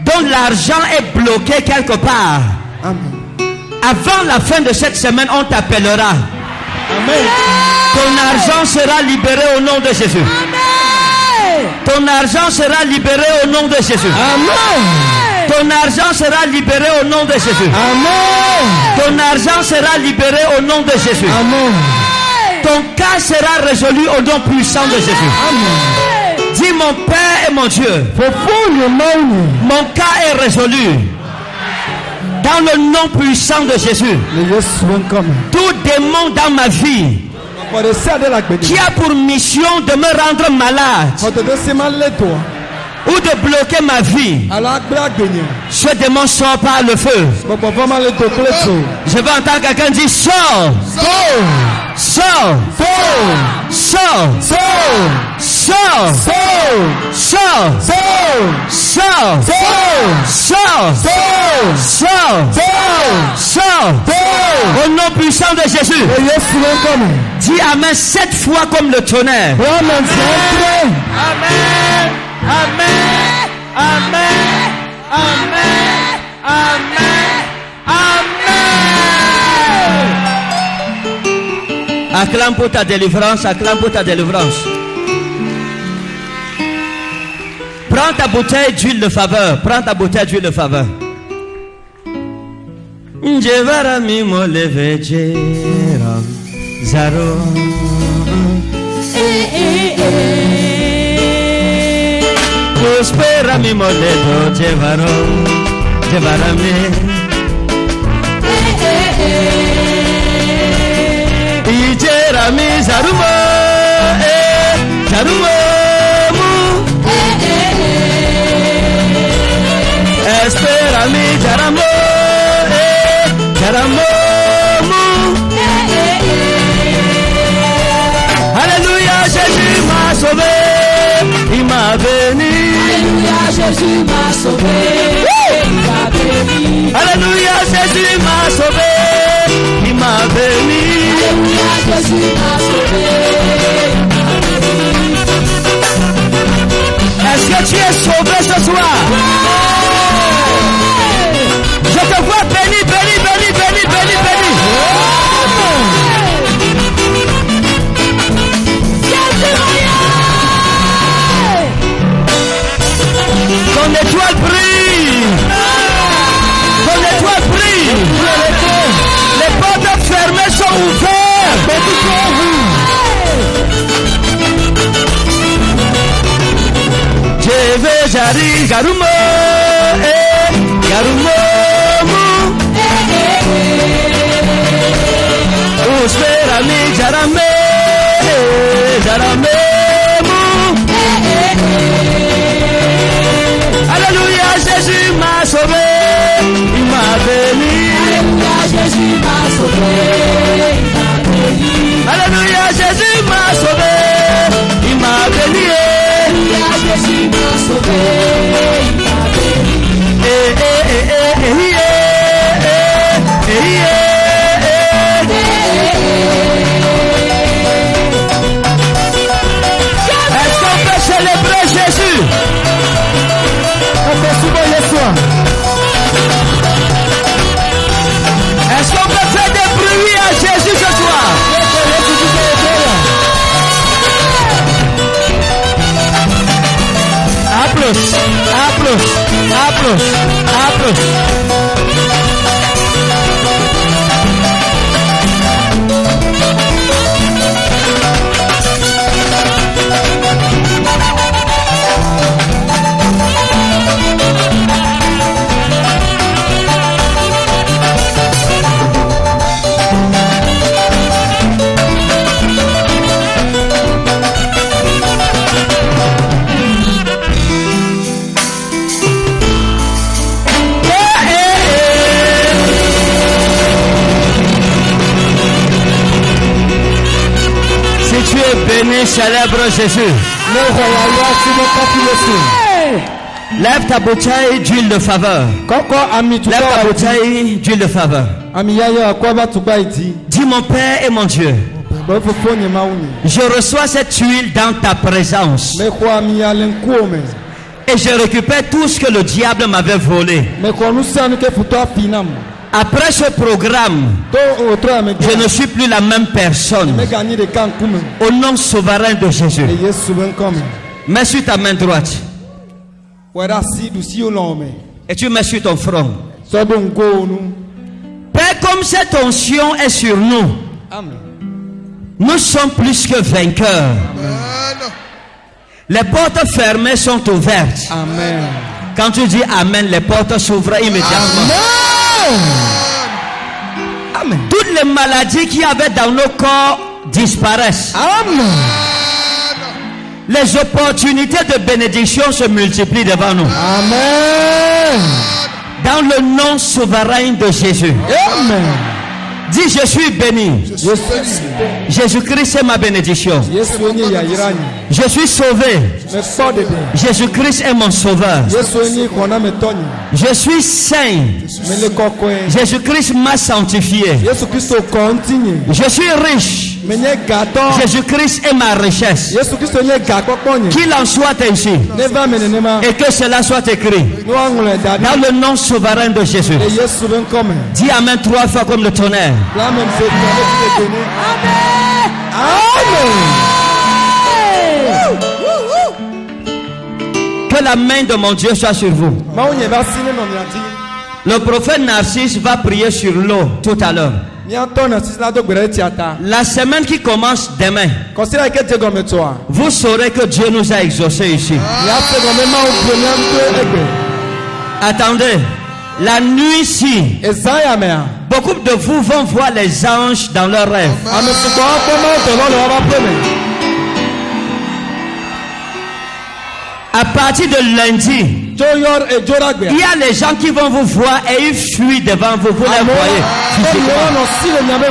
dont l'argent est bloqué quelque part. Amen. Avant la fin de cette semaine, on t'appellera. Amen. Ton argent sera libéré au nom de Jésus. Amen. Ton argent sera libéré au nom de Jésus. Amen. Ton argent sera libéré au nom de Jésus. Amen. Ton argent sera libéré au nom de Jésus. Amen. Ton cas sera résolu au nom puissant de Jésus. Amen. Dis mon Père et mon Dieu. Mon cas est résolu. Dans le nom puissant de Jésus. Tout démon dans ma vie qui a pour mission de me rendre malade ou de bloquer ma vie, ce démon sort par le feu. Je veux entendre quelqu'un dire sors, sors, sors, sors, sors, sors, sors, sors, au nom puissant de Jésus. Dis amen sept fois comme le tonnerre. Amen. Amen. Amen. Amen. Amen. Amen. Acclame pour ta délivrance, acclame pour ta délivrance. Prends ta bouteille d'huile de faveur, prends ta bouteille d'huile de faveur. Njevara mi mo levejera zaro. Prospera mi mo ledo jevaro, jevara mi. Ijera mi zarumo, zarumo mu. Espera mi jaramo. Alléluia, Jésus m'a sauvé, il m'a béni. Alléluia, Jésus m'a sauvé, il m'a béni. Alléluia, Jésus m'a sauvé, il m'a béni. Alléluia, Jésus m'a sauvé, il m'a béni. Est-ce que tu es sauvé ce soir? Je te vois béni, béni, béni, béni, béni, béni. Ton étoile brille. Ton étoile brille. Les portes fermées sont ouvertes. Je vais, j'arrive, Garumo, eh, Garumo. Espera mi jarame, jarame mu. Alléluia, Jésus m'a sauvé, il m'a béni. Alléluia, Jésus m'a sauvé, il m'a béni. Alléluia, Jésus m'a sauvé, il m'a béni. Alléluia, Jésus m'a sauvé, il m'a béni. Eh eh eh eh eh eh eh eh. Célébrer Jésus. Est-ce qu'on peut faire des bruits à Jésus ce soir? Applaudis, applaudis, applaudis, applaudis. Béni, célèbre Jésus. Lève ta bouteille d'huile de faveur. Lève ta bouteille d'huile de faveur. Dis mon Père et mon Dieu. Je reçois cette huile dans ta présence. Et je récupère tout ce que le diable m'avait volé. Après ce programme, je ne suis plus la même personne. Au nom souverain de Jésus. Mets sur ta main droite. Et tu mets sur ton front. Père, comme cette onction est sur nous, nous sommes plus que vainqueurs. Les portes fermées sont ouvertes. Amen. Quand tu dis Amen, les portes s'ouvrent immédiatement. Amen. Amen. Toutes les maladies qu'il y avait dans nos corps disparaissent. Amen. Les opportunités de bénédiction se multiplient devant nous. Amen. Dans le nom souverain de Jésus. Amen. Dis, je suis béni. Jésus-Christ est ma bénédiction. Je suis sauvé. Jésus-Christ est mon sauveur. Je suis saint. Jésus-Christ m'a sanctifié. Je suis riche. Jésus-Christ est ma richesse. Qu'il en soit ainsi. Et que cela soit écrit dans le nom souverain de Jésus. Dis Amen trois fois comme le tonnerre. Amen. Que la main de mon Dieu soit sur vous. Le prophète Narcisse va prier sur l'eau tout à l'heure. La semaine qui commence demain, vous saurez que Dieu nous a exaucés ici. Attendez, la nuit-ci, beaucoup de vous vont voir les anges dans leurs rêves. À partir de lundi, il y a les gens qui vont vous voir et ils fuient devant vous. Vous les voyez physiquement.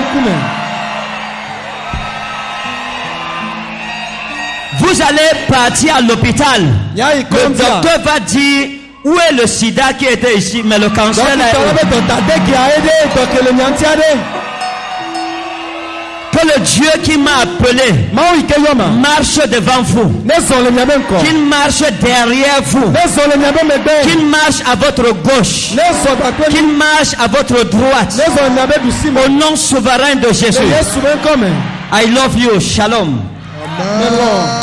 Vous allez partir à l'hôpital. Le docteur va dire où est le sida qui était ici, mais le cancer là. Que le Dieu qui m'a appelé marche devant vous, qu'il marche derrière vous, qu'il marche à votre gauche, qu'il marche à votre droite, au nom souverain de Jésus. I love you. Shalom. Amen.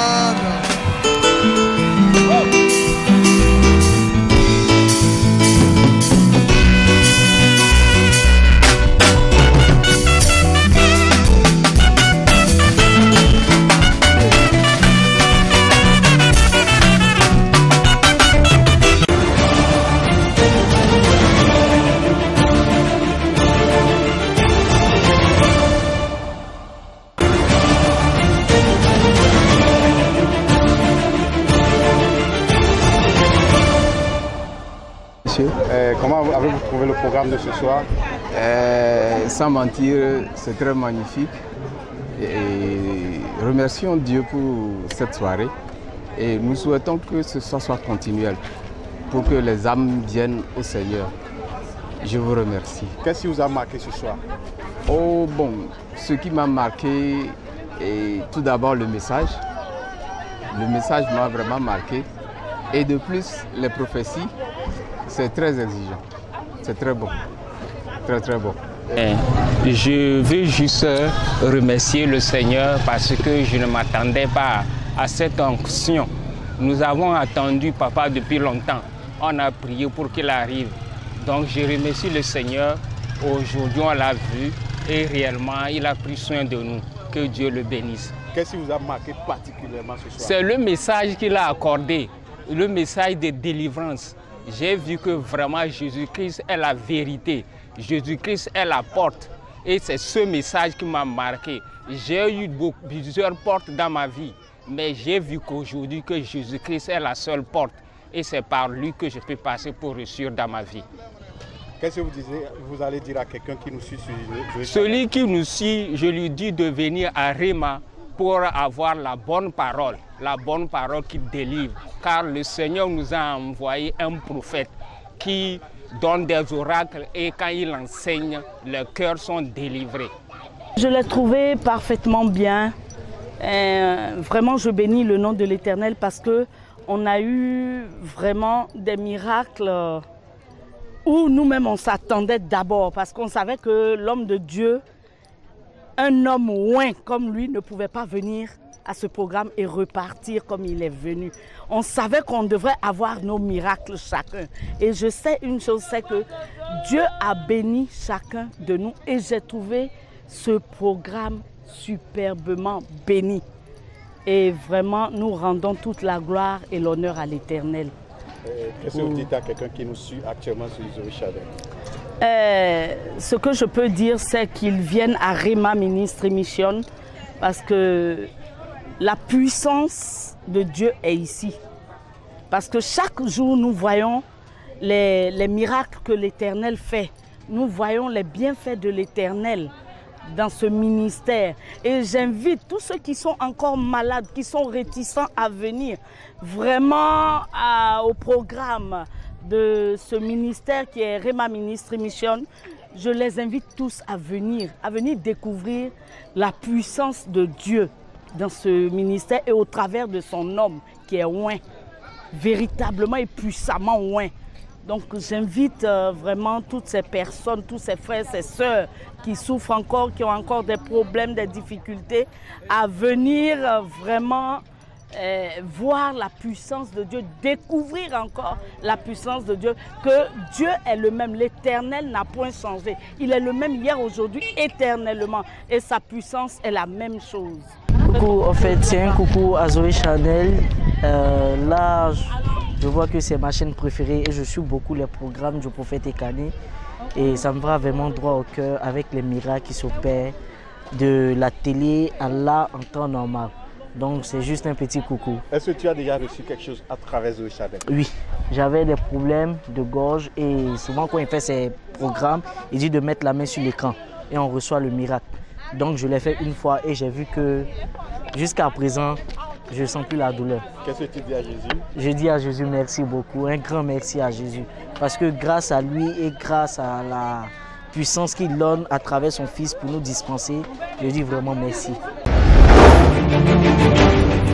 Euh, comment avez-vous trouvé le programme de ce soir? euh, Sans mentir, c'est très magnifique. Et remercions Dieu pour cette soirée. Et nous souhaitons que ce soir soit continuel pour que les âmes viennent au Seigneur. Je vous remercie. Qu'est-ce qui vous a marqué ce soir? Oh bon, ce qui m'a marqué est tout d'abord le message. Le message m'a vraiment marqué. Et de plus, les prophéties. C'est très exigeant, c'est très beau, très très beau. Je veux juste remercier le Seigneur parce que je ne m'attendais pas à cette onction. Nous avons attendu Papa depuis longtemps, on a prié pour qu'il arrive. Donc je remercie le Seigneur, aujourd'hui on l'a vu et réellement il a pris soin de nous, que Dieu le bénisse. Qu'est-ce qui vous a marqué particulièrement ce soir? C'est le message qu'il a accordé, le message de délivrance. J'ai vu que vraiment Jésus-Christ est la vérité, Jésus-Christ est la porte. Et c'est ce message qui m'a marqué. J'ai eu beaucoup, plusieurs portes dans ma vie, mais j'ai vu qu'aujourd'hui que Jésus-Christ est la seule porte. Et c'est par lui que je peux passer pour réussir dans ma vie. Qu'est-ce que vous, disiez, vous allez dire à quelqu'un qui nous suit sur Jérusalem? Celui qui nous suit, je lui dis de venir à Réma pour avoir la bonne parole, la bonne parole qui délivre. Car le Seigneur nous a envoyé un prophète qui donne des oracles et quand il enseigne, les cœurs sont délivrés. Je l'ai trouvé parfaitement bien. Euh, vraiment, je bénis le nom de l'Éternel parce que on a eu vraiment des miracles où nous-mêmes on s'attendait d'abord parce qu'on savait que l'homme de Dieu, un homme loin comme lui, ne pouvait pas venir à ce programme et repartir comme il est venu. On savait qu'on devrait avoir nos miracles chacun. Et je sais une chose, c'est que Dieu a béni chacun de nous et j'ai trouvé ce programme superbement béni. Et vraiment, nous rendons toute la gloire et l'honneur à l'Éternel. Qu'est-ce que vous dites à quelqu'un qui nous suit actuellement sur Zoé Channel? Euh, ce que je peux dire, c'est qu'ils viennent à Rema Ministry Mission parce que la puissance de Dieu est ici. Parce que chaque jour, nous voyons les, les miracles que l'Éternel fait. Nous voyons les bienfaits de l'Éternel dans ce ministère. Et j'invite tous ceux qui sont encore malades, qui sont réticents à venir vraiment à, au programme de ce ministère qui est Rema Ministry Mission. Je les invite tous à venir, à venir découvrir la puissance de Dieu dans ce ministère et au travers de son homme qui est oint, véritablement et puissamment oint. Donc j'invite euh, vraiment toutes ces personnes, tous ces frères, ces sœurs qui souffrent encore, qui ont encore des problèmes, des difficultés, à venir euh, vraiment euh, voir la puissance de Dieu, découvrir encore la puissance de Dieu, que Dieu est le même, l'Éternel n'a point changé. Il est le même hier, aujourd'hui, éternellement, et sa puissance est la même chose. Coucou, en fait, c'est un coucou à Zoé Channel. Euh, là, je vois que c'est ma chaîne préférée et je suis beaucoup les programmes du prophète Ekané. Et ça me va vraiment droit au cœur avec les miracles qui s'opèrent de la télé à là en temps normal. Donc c'est juste un petit coucou. Est-ce que tu as déjà reçu quelque chose à travers Zoé Channel? Oui, j'avais des problèmes de gorge et souvent quand il fait ses programmes, il dit de mettre la main sur l'écran et on reçoit le miracle. Donc je l'ai fait une fois et j'ai vu que jusqu'à présent, je ne sens plus la douleur. Qu'est-ce que tu dis à Jésus? Je dis à Jésus merci beaucoup, un grand merci à Jésus. Parce que grâce à lui et grâce à la puissance qu'il donne à travers son Fils pour nous dispenser, je dis vraiment merci.